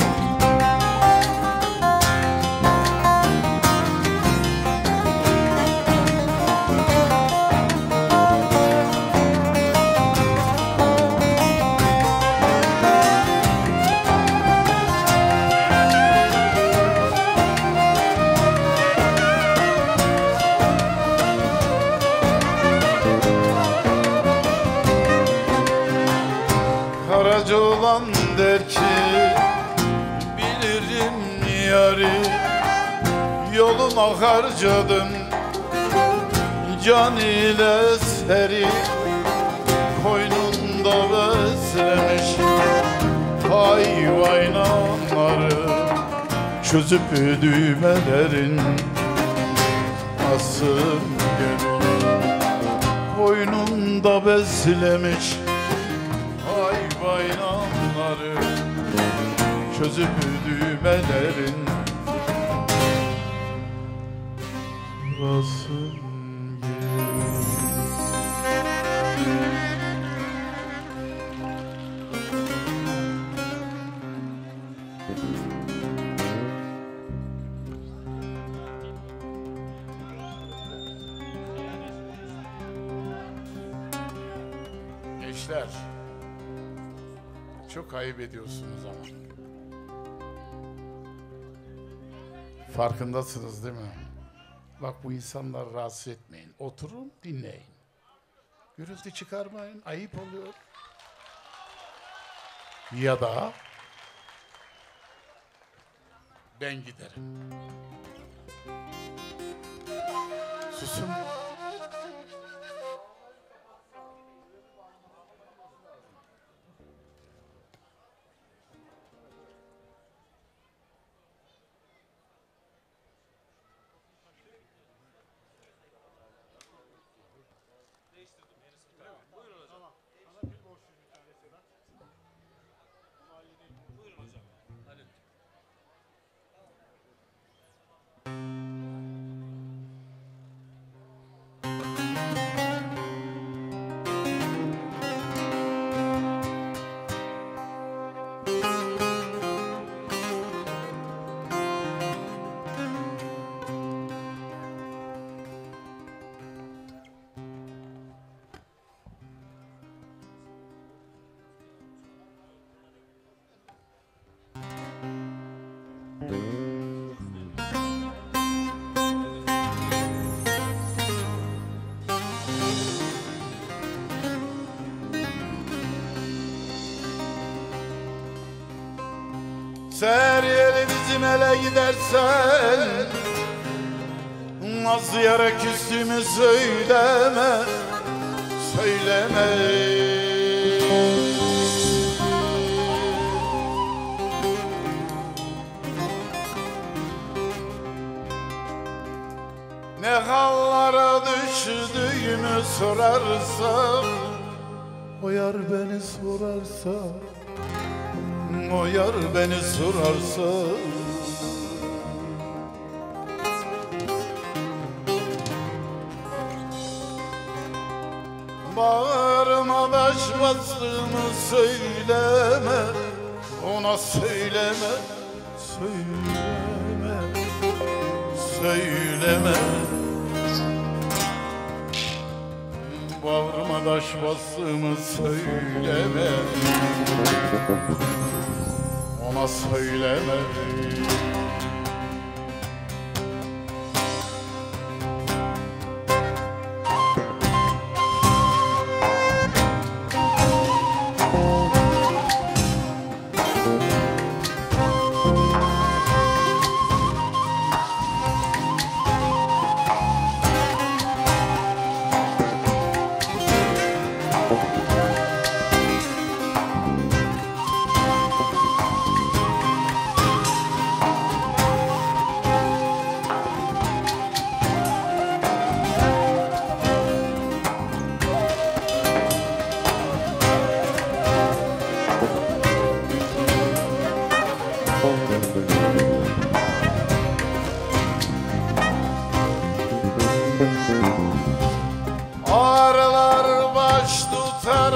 Karaca olan der ki bilirim yari, yoluna harcadım can ile seri. Koynunda beslemiş hayvanları, çözüp düğmelerin asım gelir. Koynunda beslemiş hayvanları, çözüp düğmelerin asım gelir. Gençler, çok ayıp ediyorsunuz ama. Farkındasınız değil mi? Bak, bu insanları rahatsız etmeyin. Oturun, dinleyin. Gürültü çıkarmayın, ayıp oluyor. Ya da ben giderim. Susun. Seher yeri bizim ele gidersen Nazlı yara küstüğümü söyleme, söyleme. Ne hallara düştüğümü sorarsa, o yar beni sorarsa, o yar beni sorarsa, bağrıma baş bastığımı söyleme, ona söyleme, söyleme, söyleme. Bağrıma taş bastığımı söyleme, ona söyleme. Ağrılar baş tutar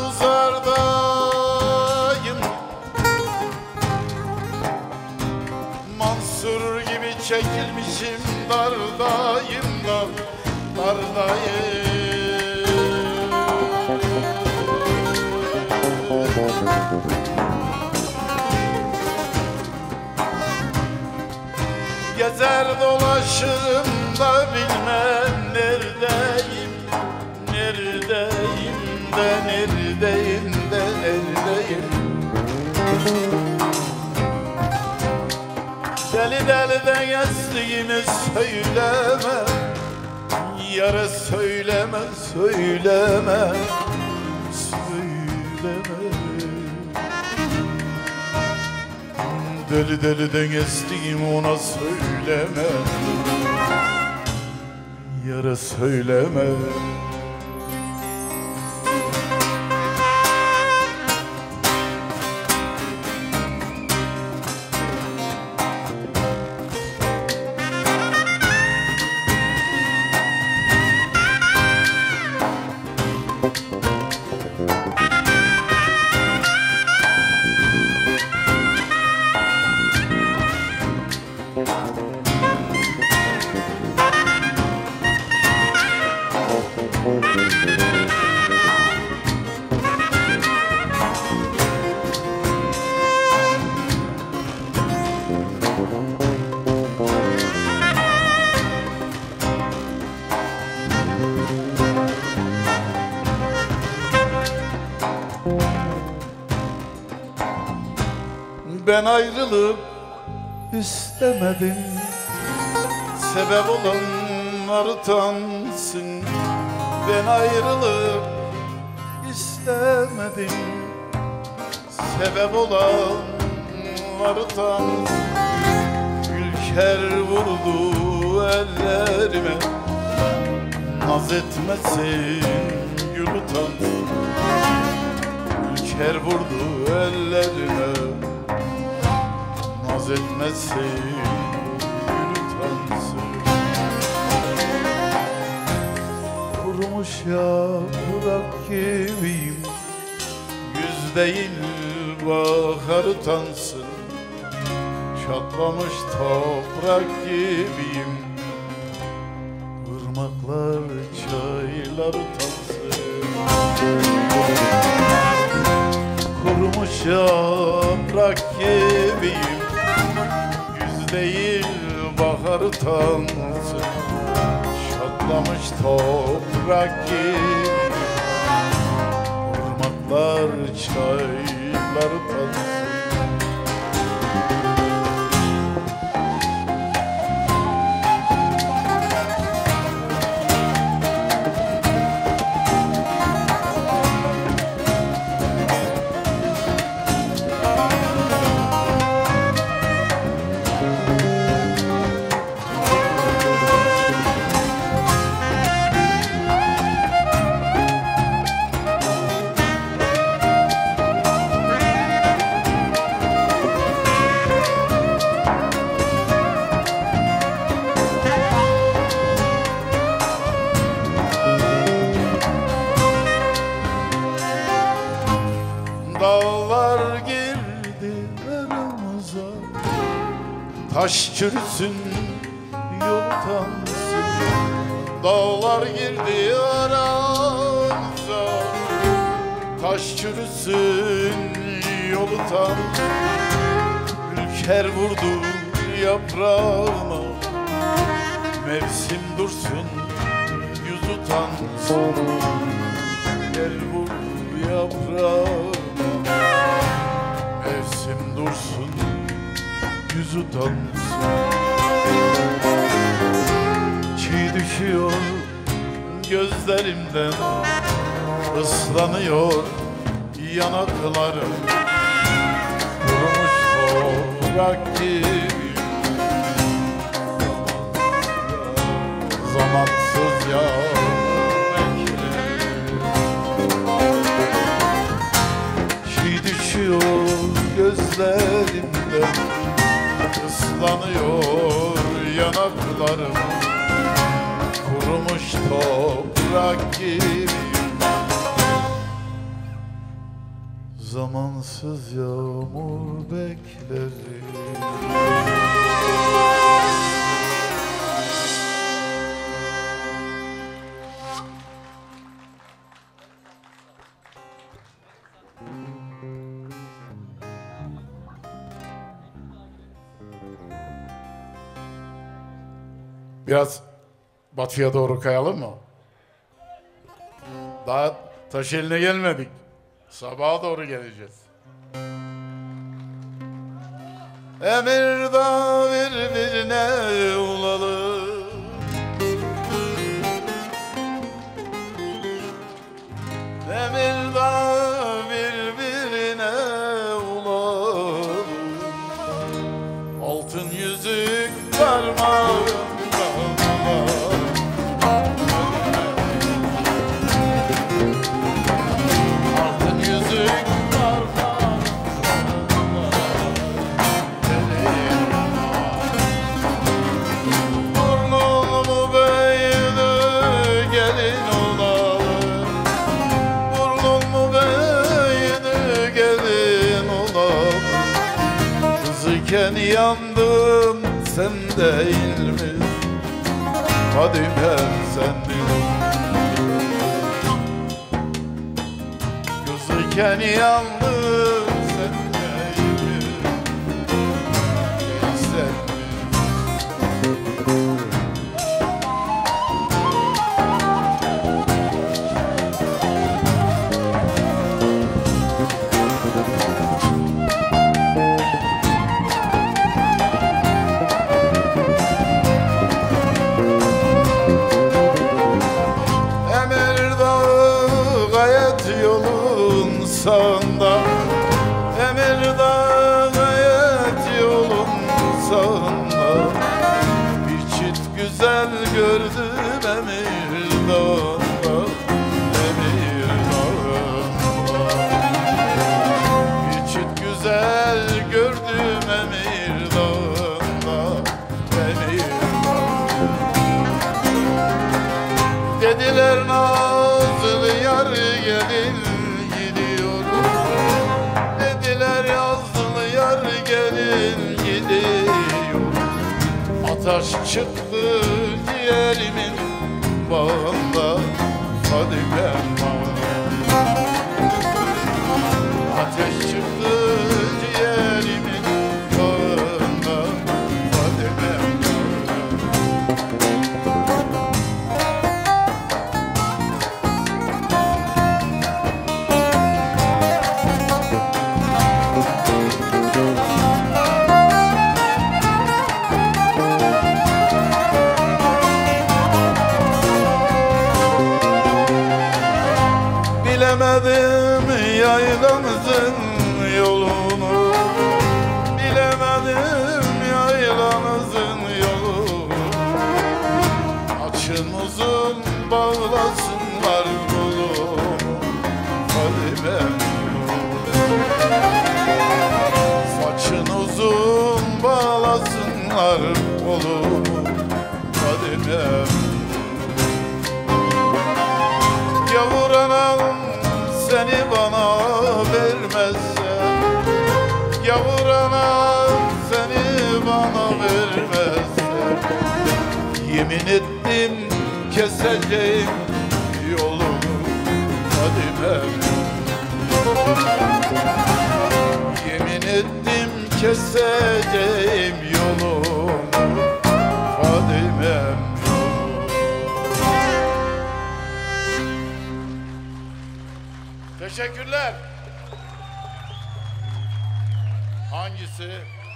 ahuzardayım, Mansur gibi çekilmişim dardayım, dardayım. Gezer dolaşırım da bilmem neredeyim, neredeyim de, neredeyim de, neredeyim. Deli deli de gezdiğimi söyleme, yara söyleme, söyleme, söyleme. Deli deli de gezdiğimi ona söyleme, yara söyleme. Ben ayrılıp istemedim, sebep olanlar utansın. Ben ayrılıp istemedim, sebep olanlar utansın. Ülker vurdu ellerime, naz etmesin gül utansın. Ülker vurdu ellerime, naz etmesin gül utansın. Kurumuş yaprak gibiyim, yüz değil bahar utansın. Çatlamış toprak gibiyim, ırmaklar çaylar utansın. Kurumuş yaprak gibiyim, yüz değil bahar utansın. Çatlamış toprak gibi, ırmaklar çaylar utansın. Taş çürüsün, yol utansın. Dağlar girdi aramıza. Taş çürüsün, yol utansın. Ülker vurdu yaprağıma. Mevsim dursun, yüz utansın. Gel vur yaprağıma. Mevsim dursun, yüz utansın. Çiğ düşüyor gözlerimden, ıslanıyor yanaklarım. Kurumuş toprak gibi, zamansız yağmur beklerim. Çiğ düşüyor gözlerimden, ıslanıyor yanaklarım. Kurumuş toprak gibi, zamansız yağmur beklerim. Biraz batıya doğru kayalım mı? Daha taş eline gelmedik. Sabaha doğru geleceğiz. Emirdağ birbirine ulalı, Emirdağ birbirine ulalı. Altın yüzük parmağımda, altın yüzük burnumu büyüdü gelin olalım, burnumu büyüdü gelin olalım. Kızıken yandım sen değil mi? Fadimem sendin. Kızıken yandım sen değil mi? Sendin. Sağında, Emirdağ gayet yolun sağında. Bir çift güzel gördüm Emirdağ'da, Emirdağ'da. Bir çift güzel gördüm Emirdağ'da, Emirdağ'da. Dediler nazlı yar gelin, gelin gidiyor. Ateş çıktı ciğerimin bağında, Fadimem bağında. Ateş çıktı ciğerimin bağında, Fadimem bilemedim yaylamızın yolunu, bilemedim yaylamızın yolunu. Açın uzun bağlasınlar kolumu, Fadimem. Saçın uzun bağlasınlar kolumu, Fadimem. Yavur anam seni bana vermezse, yavur anam seni bana vermezse, Yemin ettim keseceğim yolunu Fadimem. Yemin ettim keseceğim yolunu Fadimem. Teşekkürler. Hangisi?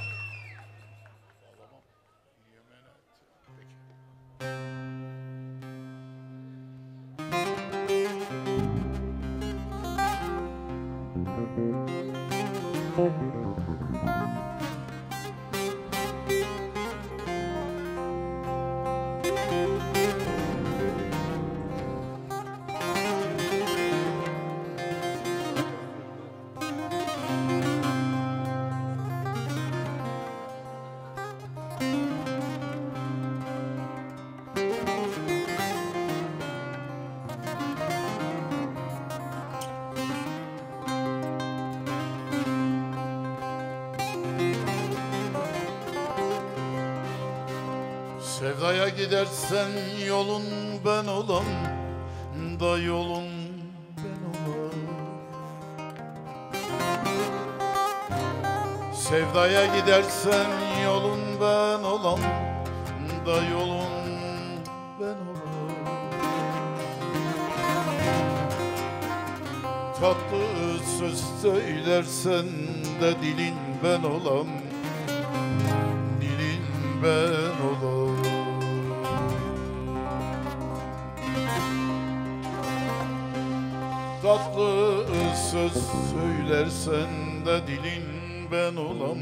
Sevdaya gidersen yolun ben olam da yolun ben olam. Sevdaya gidersen yolun ben olam da yolun ben olam. Tatlı söz söylersen de dilin ben olam, dilin ben olam. Tatlı söz söylersen de dilin ben olam,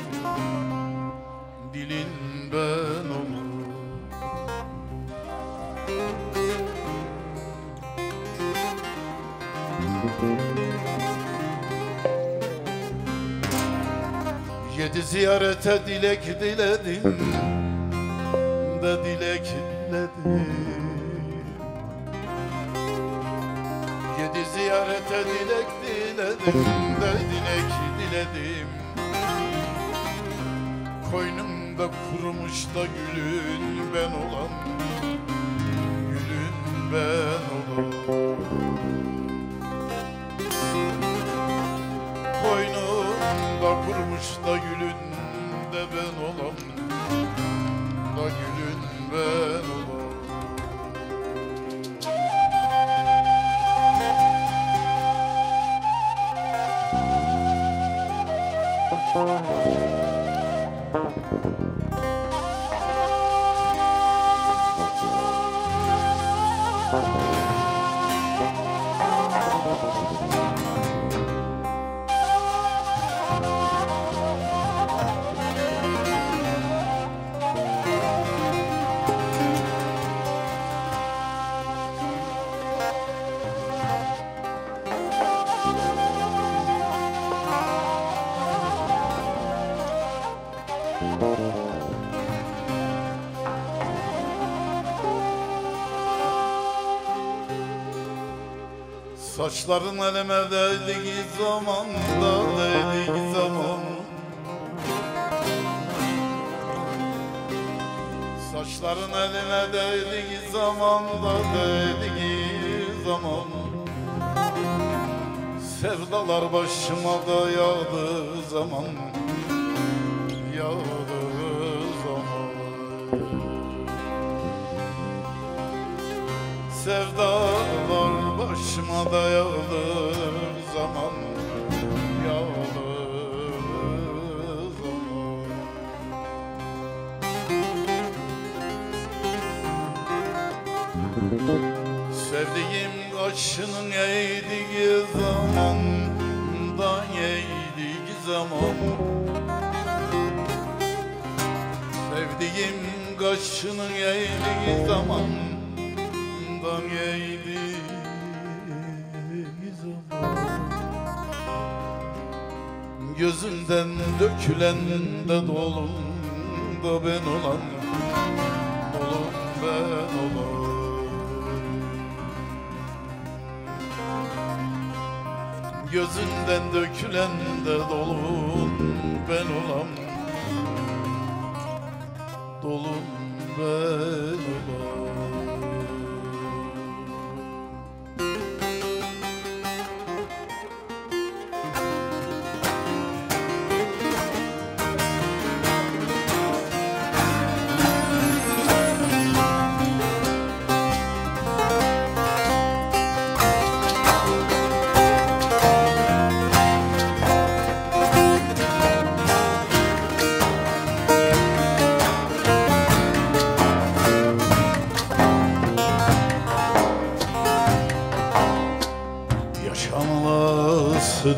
dilin ben olam. Yedi ziyarete dilek diledim de dilek diledim. Yedi ziyarete dilek diledim de dilek diledim. Koynumda kurumuş da gülün ben olan, gülün ben olan. Koynumda kurumuş da gülün de ben olan, da gülün ben olan. Saçların elime değdiği zaman da değdiği zaman, saçların elime değdiği zaman da değdiği zaman, sevdalar başıma da yağdığı zaman, yağdığı zaman. Sevdalar başıma da yağdığı zaman, yağdığı zaman. Sevdiğim kaşının eğdiği zaman, da eğdiği zaman. Sevdiğim kaşının eğdiği zaman, eğdiği zaman. Gözünden dökülen de dolun da ben olan, dolun ben olan. Gözünden dökülen de dolun ben olan, dolun ben olan.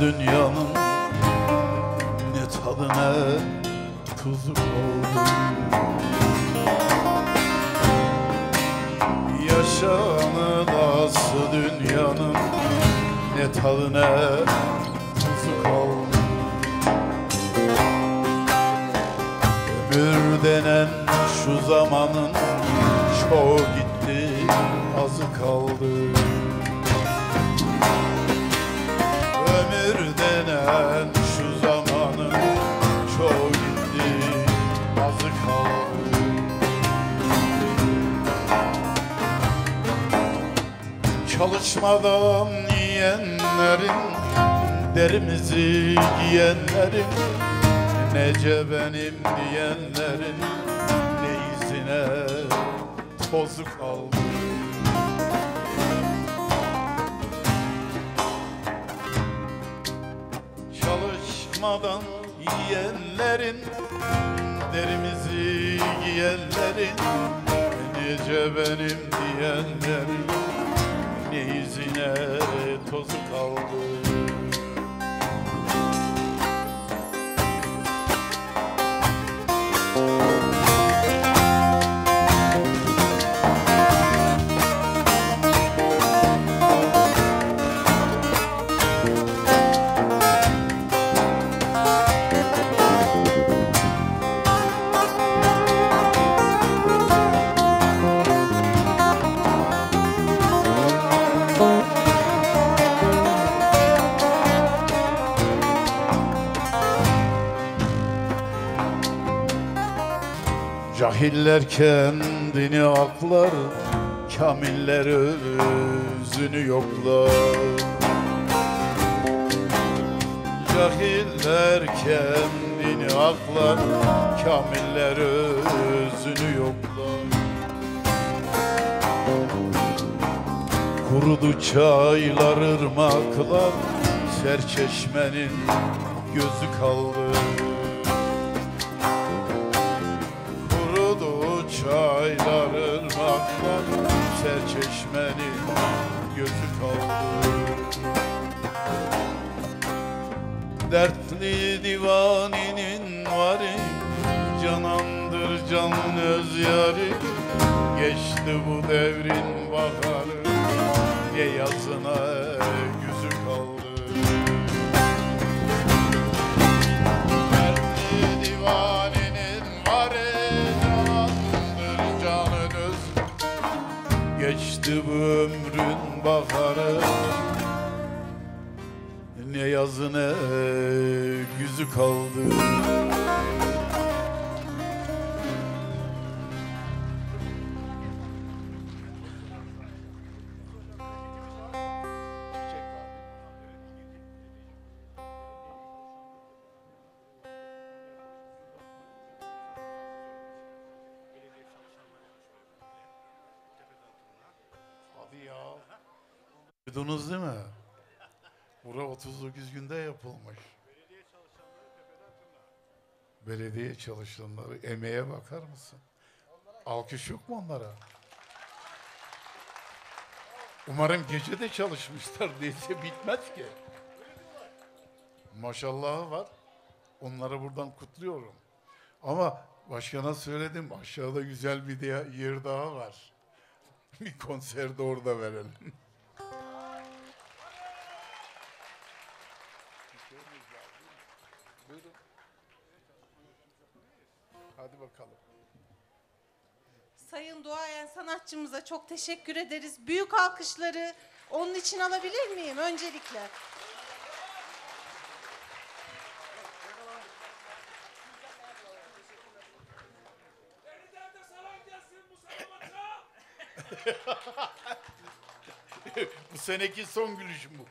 dünyanın ne tadı ne tuzu kaldı. Yaşanılası dünyanın ne tadı ne tuzu kaldı. Ömür denen şu zamanın çoğu gitti, azı kaldı. Ömür denen şu zamanın çoğu gitti, azı kaldı. Çalışmadan yiyenlerin, derimizi giyenlerin, nece benim diyenlerin ne izine tozu kaldı. Çalışmadan yiyenlerin, derimizi giyenlerin, nece benim diyenlerin ne izine tozu kaldı. Cahiller kendini aklar, kamiller özünü yoklar. Cahiller kendini aklar, kamiller özünü yoklar. Kurudu çaylar, ırmaklar, serçeşmenin gözü kaldı. Çaylar, ırmaklar, serçeşmenin gözü kaldı. Dertli divaninin varı, canandır canın öz yarı. Geçti bu devrin baharı, ye yazına yüzü kaldı. Dertli divaninin varı, geçti bu ömrün baharı, ne yazı ne güzü kaldı. Hadi ya. Duydunuz değil mi? Bura 39 günde yapılmış. Belediye çalışanları emeğe bakar mısın? Alkış yok mu onlara? Umarım gece de çalışmışlar, değilse bitmez ki. Maşallahı var. Onları buradan kutluyorum. Ama başkana söyledim, aşağıda güzel bir yer daha var. Bir konser de orada verelim. Buyurun. Hadi bakalım. Sayın duayen sanatçımıza çok teşekkür ederiz. Büyük alkışları onun için alabilir miyim öncelikle? Bu seneki son gülüşüm bu.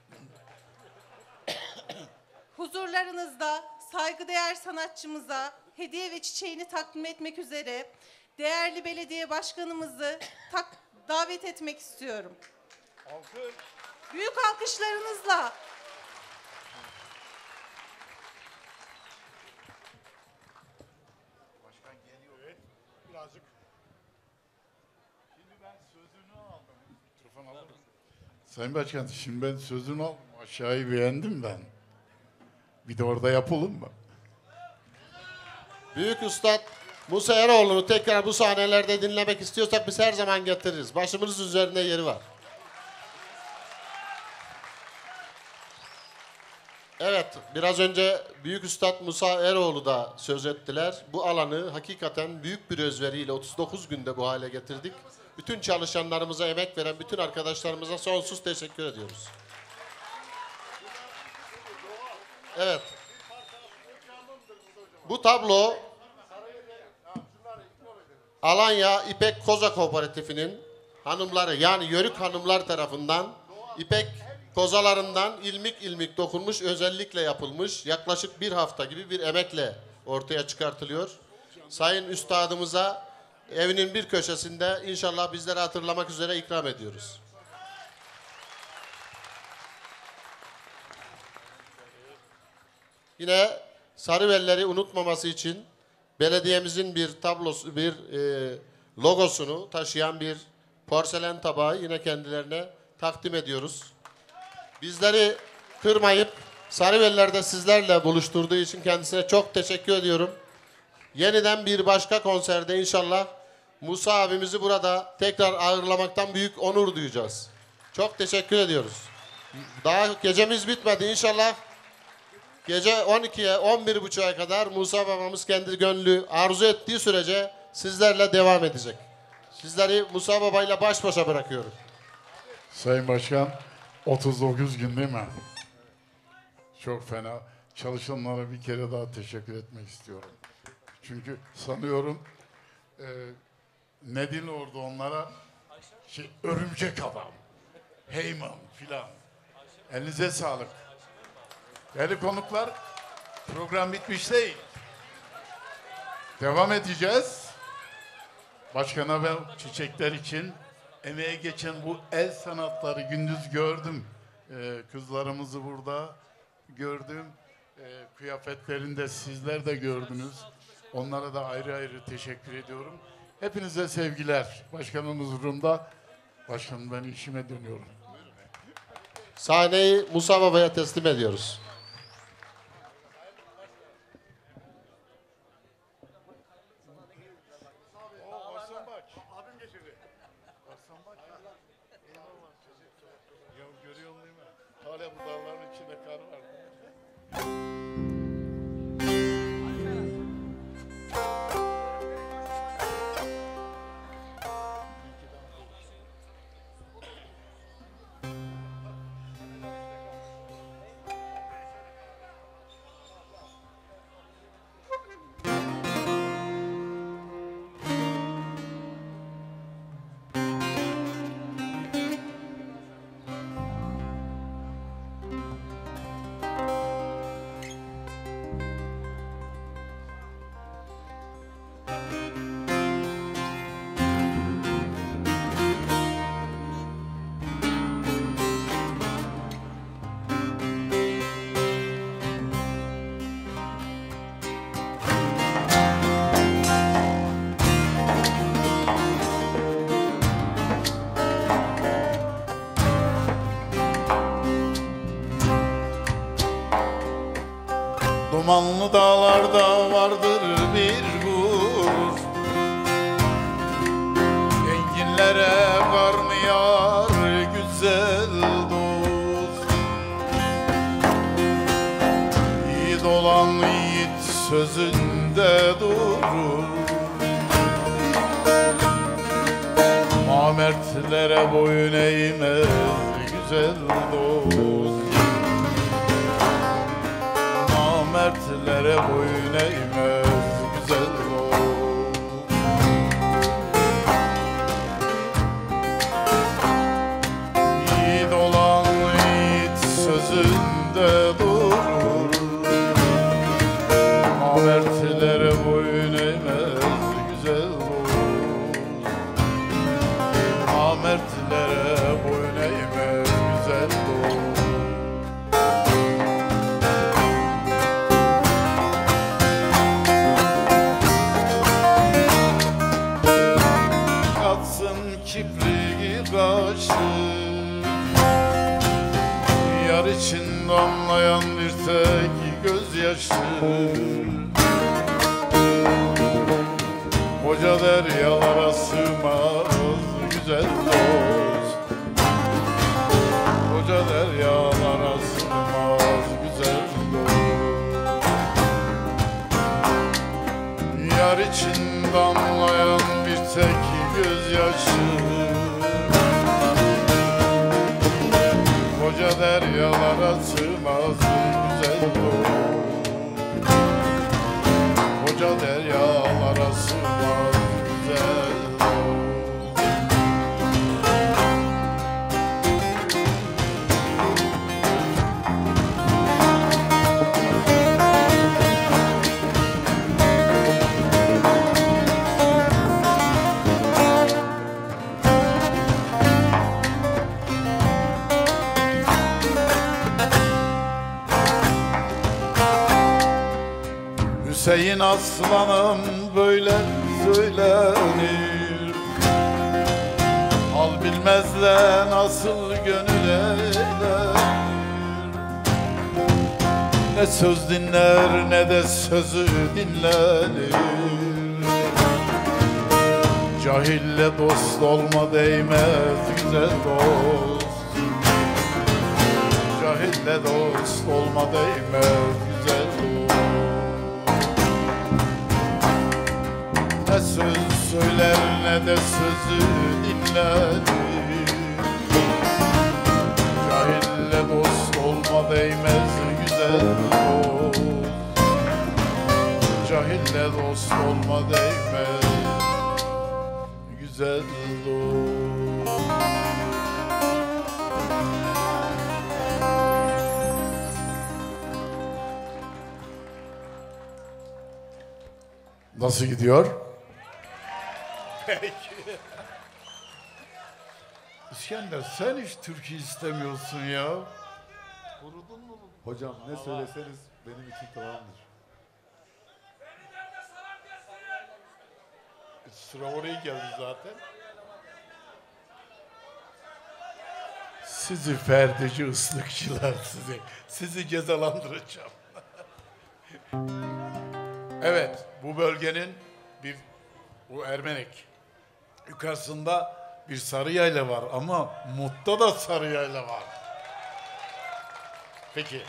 Huzurlarınızda saygıdeğer sanatçımıza hediye ve çiçeğini takdim etmek üzere değerli belediye başkanımızı davet etmek istiyorum. Alkış. Büyük alkışlarınızla. Başkan geliyor. Evet, birazcık. Şimdi ben sözünü aldım. Mikrofon alır mısın? Sayın Başkan, şimdi ben sözünü aldım. Aşağıyı beğendim ben. Bir de orada yapalım mı? Büyük Üstad Musa Eroğlu'nu tekrar bu sahnelerde dinlemek istiyorsak biz her zaman getiririz. Başımız üzerinde yeri var. Evet, biraz önce Büyük Üstad Musa Eroğlu da söz ettiler. Bu alanı hakikaten büyük bir özveriyle 39 günde bu hale getirdik. Bütün çalışanlarımıza, emek veren bütün arkadaşlarımıza sonsuz teşekkür ediyoruz. Evet. Bu tablo Alanya İpek Koza Kooperatifi'nin hanımları, yani Yörük hanımlar tarafından İpek kozalarından ilmik ilmik dokunmuş, özellikle yapılmış, yaklaşık bir hafta gibi bir emekle ortaya çıkartılıyor. Sayın Üstadımıza evinin bir köşesinde inşallah bizleri hatırlamak üzere ikram ediyoruz. Yine Sarıvelleri unutmaması için belediyemizin bir tablosu, bir logosunu taşıyan bir porselen tabağı yine kendilerine takdim ediyoruz. Bizleri kırmayıp Sarıveller'de sizlerle buluşturduğu için kendisine çok teşekkür ediyorum. Yeniden bir başka konserde inşallah Musa abimizi burada tekrar ağırlamaktan büyük onur duyacağız. Çok teşekkür ediyoruz. Daha gecemiz bitmedi inşallah. Gece 12'ye 11.30'a kadar Musa babamız kendi gönlü arzu ettiği sürece sizlerle devam edecek. Sizleri Musa babayla baş başa bırakıyorum. Sayın Başkan, 39 gün değil mi? Çok fena. Çalışanlara bir kere daha teşekkür etmek istiyorum. Çünkü sanıyorum ne orada onlara örümcek adam, Heyman filan. Elinize sağlık. Değerli konuklar, program bitmiş değil. Devam edeceğiz. Başkana ben çiçekler için emeğe geçen bu el sanatları gündüz gördüm. Kızlarımızı burada gördüm. Kıyafetlerinde sizler de gördünüz. Onlara da ayrı ayrı teşekkür ediyorum. Hepinize sevgiler. Başkanın huzurunda. Başkanım, ben işime dönüyorum. Sahneyi Musa babaya teslim ediyoruz. Hala bu dağların içinde kar var. Dumanlı dağlarda vardır bir gurur, enginlere varmıyor güzel dost. Yiğit olan yiğit sözünde durur, namertlere boyun eğmez güzel dost. Mertlere boyun eğmez güzel dost. Yiğit olan yiğit sözünde durur, namertlere boyun eğmez güzel dost. Namertlere boyun eğmez güzel dost. Koca deryalara sığmaz güzel dost. Koca deryalara sığmaz güzel dost. Yar için damlayan bir tek gözyaşı, koca deryalara sığmaz güzel dost. Koca deryalara sığmaz güzel dost. Hüseyin aslanım böyle söylenir, hal bilmezler nasıl gönül eyler. Ne söz dinler ne de sözü dinlenir. Cahille dost olma değmez güzel dost. Cahille dost olma değmez güzel dost. Ne söz söyler ne de sözü dinlenir. Cahille dost olma değmez güzel dost. Cahille dost olma değmez güzel dost. Nasıl gidiyor? Peki. İskender sen hiç türkü istemiyorsun ya. Kurudun mu? Hocam ne söyleseniz benim için tamamdır. Sıra oraya geldi zaten. Sizi ferdici ıslıkçılar sizi. Sizi cezalandıracağım. Evet, bu bölgenin bu Ermenek yukarısında bir sarı yayla var ama Mut'ta da sarı yayla var. Peki.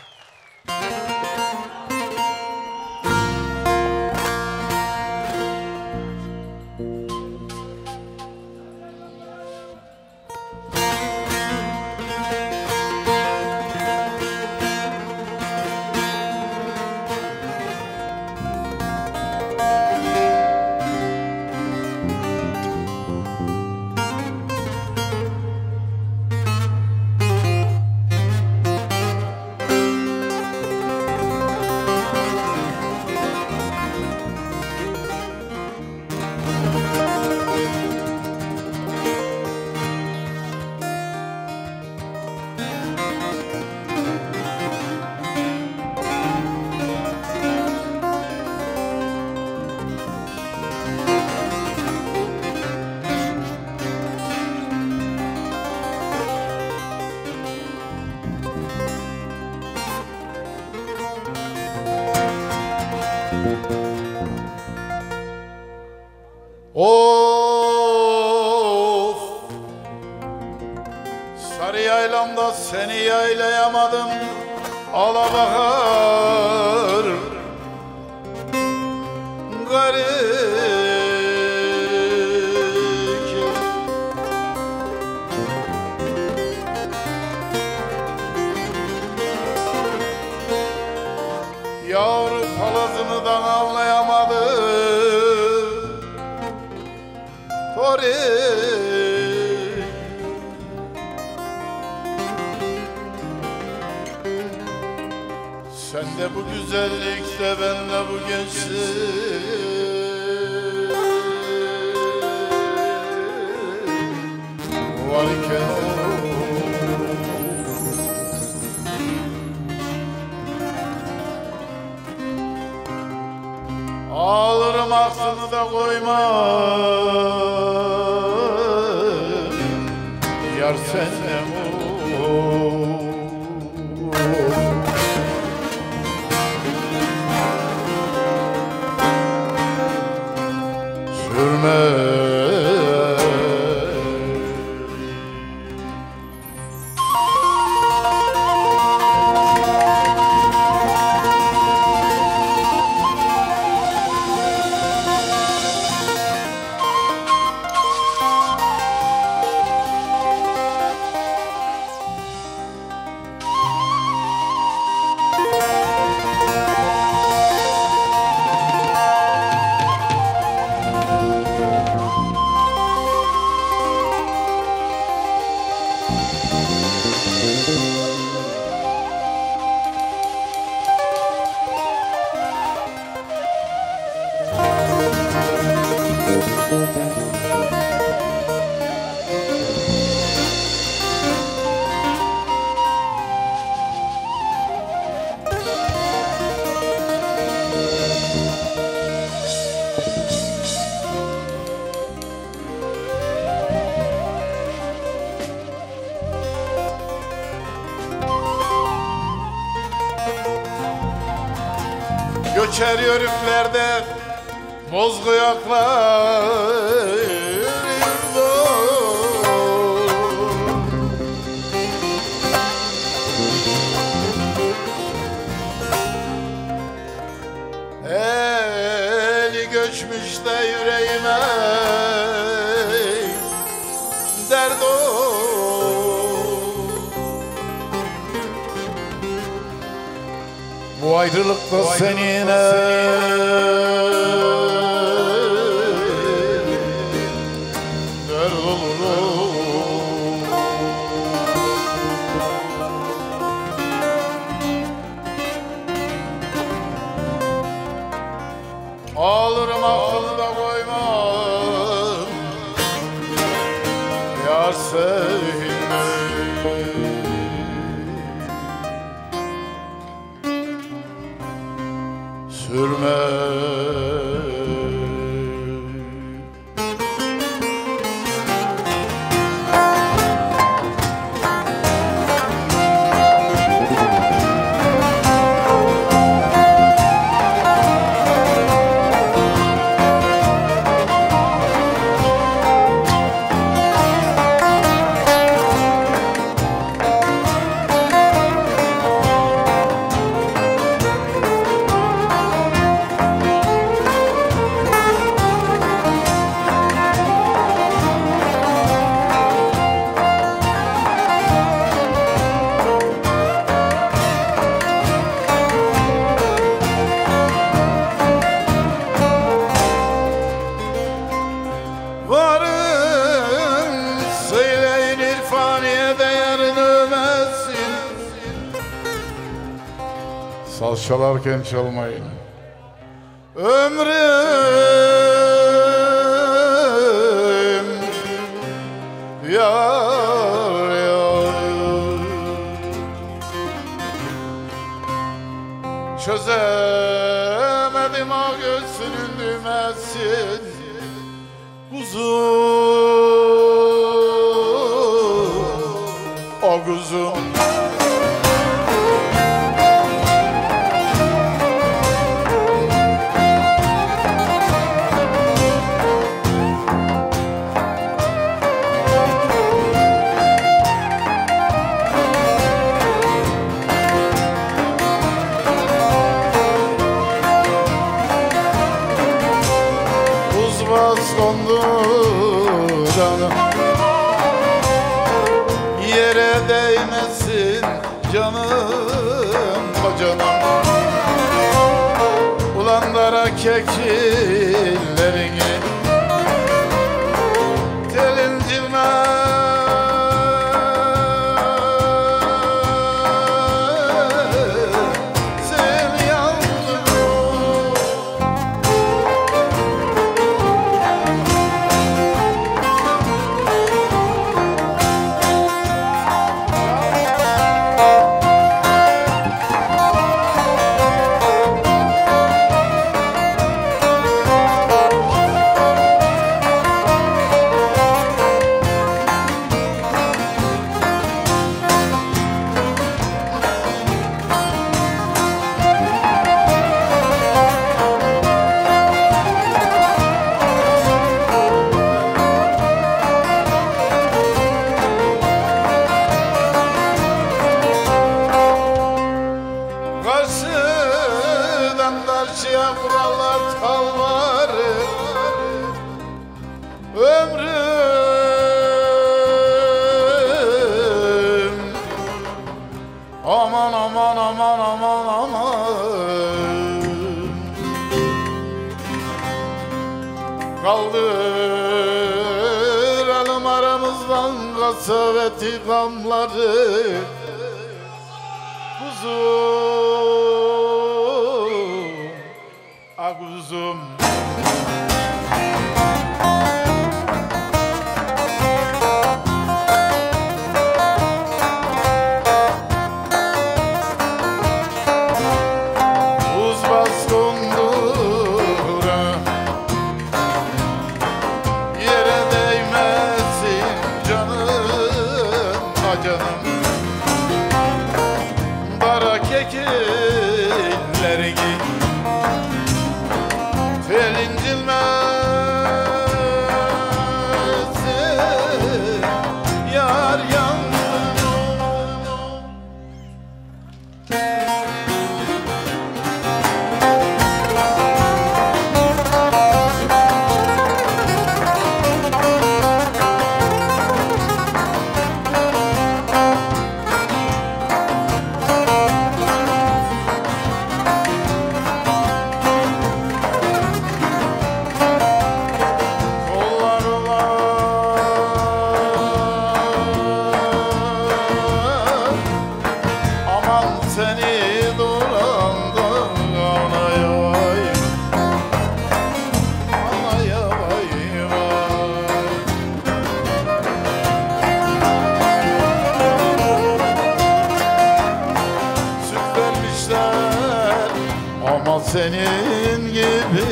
Of! Sarı yaylamda seni yaylayamadım Alabahar garip. Yavru palazını da avlayamadım Tori. Sen de bu güzellikte ben de bu gençlik varken ağlarım aklını da koyma yar senden Göçer yörüklerde boz kıyaklar. Eli göçmüş de yüreğime dert o. Bu ayrılıkta seninle dert olurum. Ağlarım aklımda koymam yar seninle. Sürme saz çalarken çalmayın. Ömrüm yar yar, çözemedim o göğsünün düğmesin. Kuzum, o kuzum. Kondu canım, yere değmesin canım kocanım. Ulan dara kekillerini telin cilmesin yavrum. Karşıdan karşıya kurallar kalvarı. Ömrüm aman aman aman aman aman. Kaldıralım aramızdan kasaveti gamları. Kuzum, ah kuzum. Buz bas kondura, yere değmesin canım, ah canım. Bara kekillerini gibi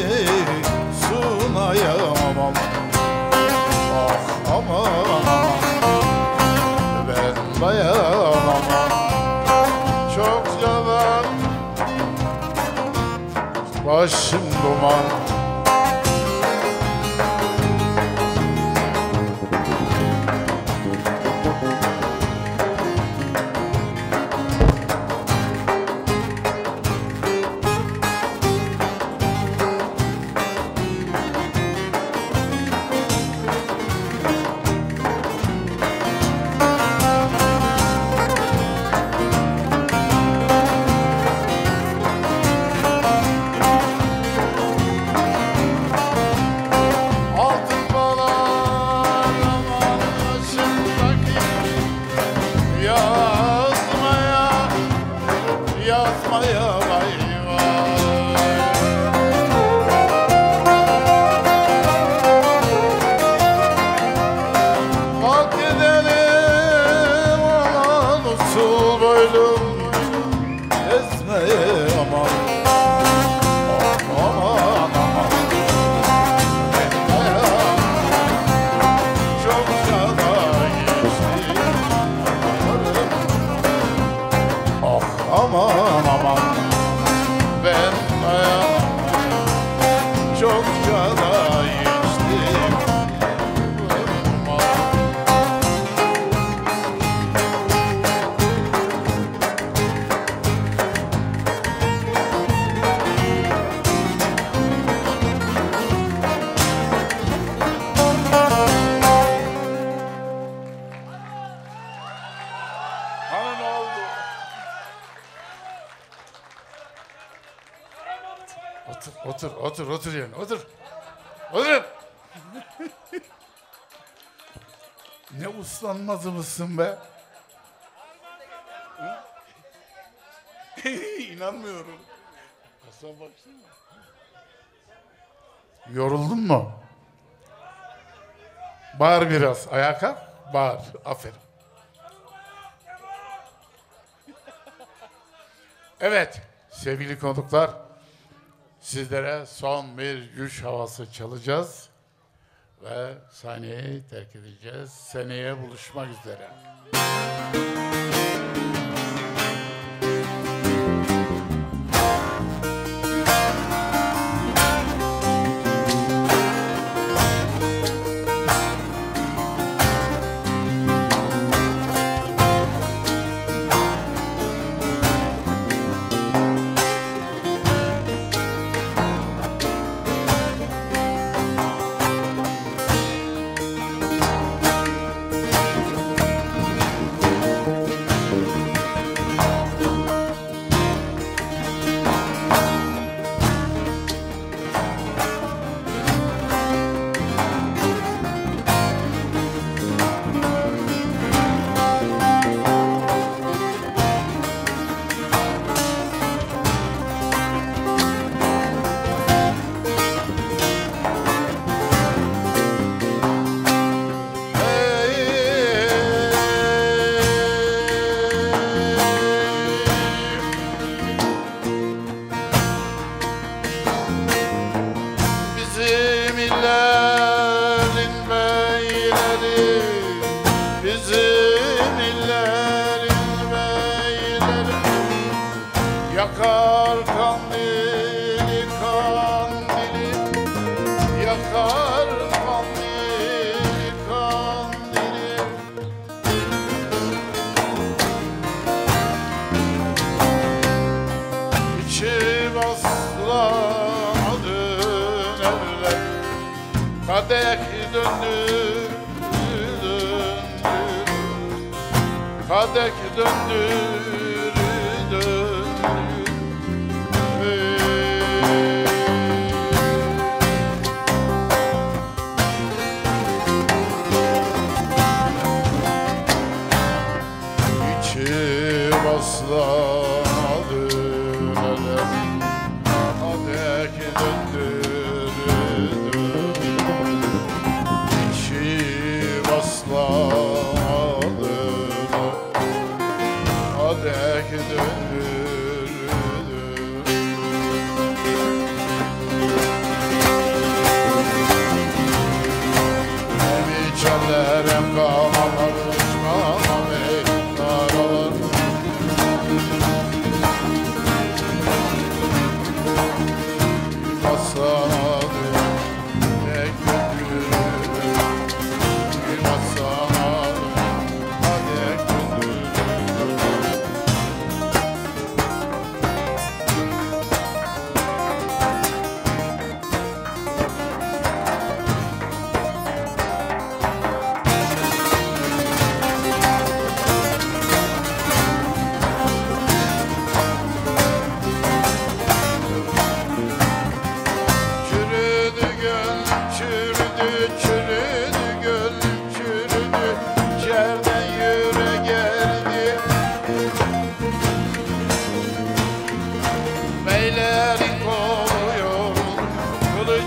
sunayamam. Ah aman ben dayanamam. Çok yalan, başım duman. Altın bağlamanın başındaki yazmaya vay vay. Kalk gidelim aman usul boylum ezmeye aman. Aman aman. Çok sana geçti. Ah aman aman ben dayanamam. Çok sana geçti. Hani ne oldu? Otur yerine, otur. Otur. Ne uslanmazı mısın be? İnanmıyorum. Hasan baksana. Yoruldun mu? Bağır biraz. Ayağa kalk. Bağır. Aferin. Evet sevgili konuklar, sizlere son bir güç havası çalacağız ve sahneyi terk edeceğiz. Seneye buluşmak üzere. Bizim illerin beyleri, bizim illerin beyleri yakar kandili kandili, yakar kandili kandili. İçim aslanadın evler, kadeh döndü, döndü, kadeh döndü, döndü. İçim aslanadın evler, kadeh döndü, döndü. İçim aslanadın, kadeh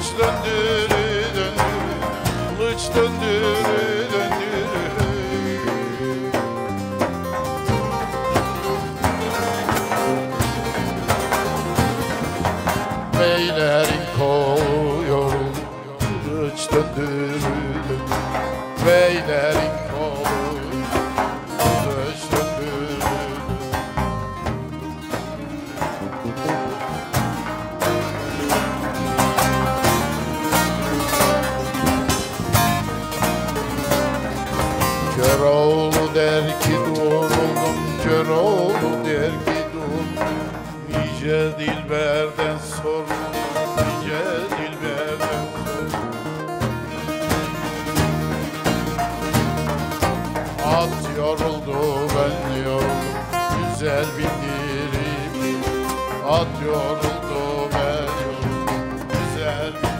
Kılıç döndürü döndürü, kılıç döndürü döndürü. Beylerin kolu yoruldu, kılıç döndürü döndürü. Beylerin kolu, kılıç döndürü döndürü. Köroğlu der ki duruldum, Köroğlu der ki duruldum. Nice dilberden sor, nice dilberden sor. At yoruldu, ben yoruldum, güzel bindirim. At yoruldu, ben yoruldum, güzel bindirim.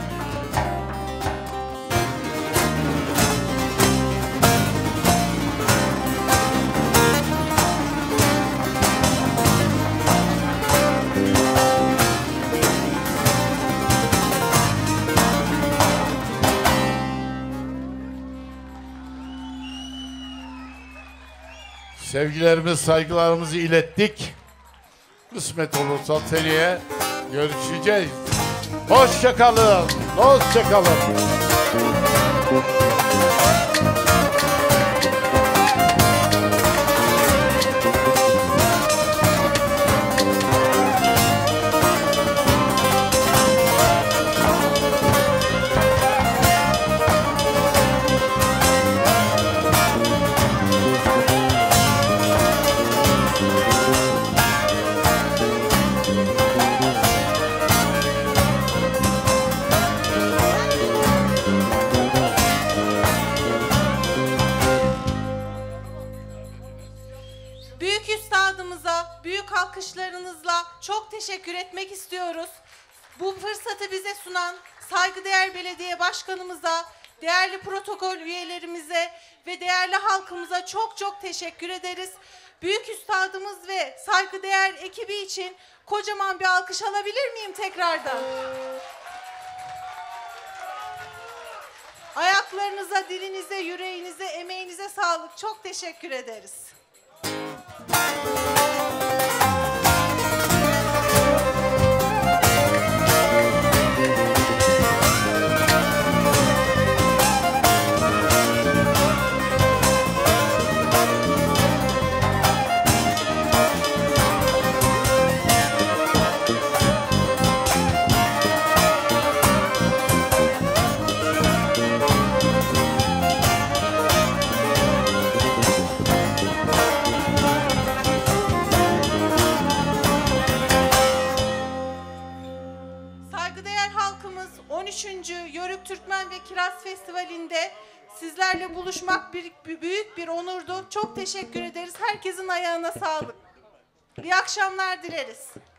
Sevgilerimiz, saygılarımızı ilettik. Kısmet olursa seneye görüşeceğiz. Hoşça kalın, hoşça kalın. Büyük üstadımıza büyük alkışlarınızla çok teşekkür etmek istiyoruz. Bu fırsatı bize sunan saygıdeğer belediye başkanımıza, değerli protokol üyelerimize ve değerli halkımıza çok çok teşekkür ederiz. Büyük üstadımız ve saygıdeğer ekibi için kocaman bir alkış alabilir miyim tekrardan? Ayaklarınıza, dilinize, yüreğinize, emeğinize sağlık. Çok teşekkür ederiz. Saygıdeğer halkımız 13. Yörük Türkmen ve Kiraz Festivali'nde sizlerle buluşmak büyük bir onurdu. Çok teşekkür ederiz. Herkesin ayağına sağlık. İyi akşamlar dileriz.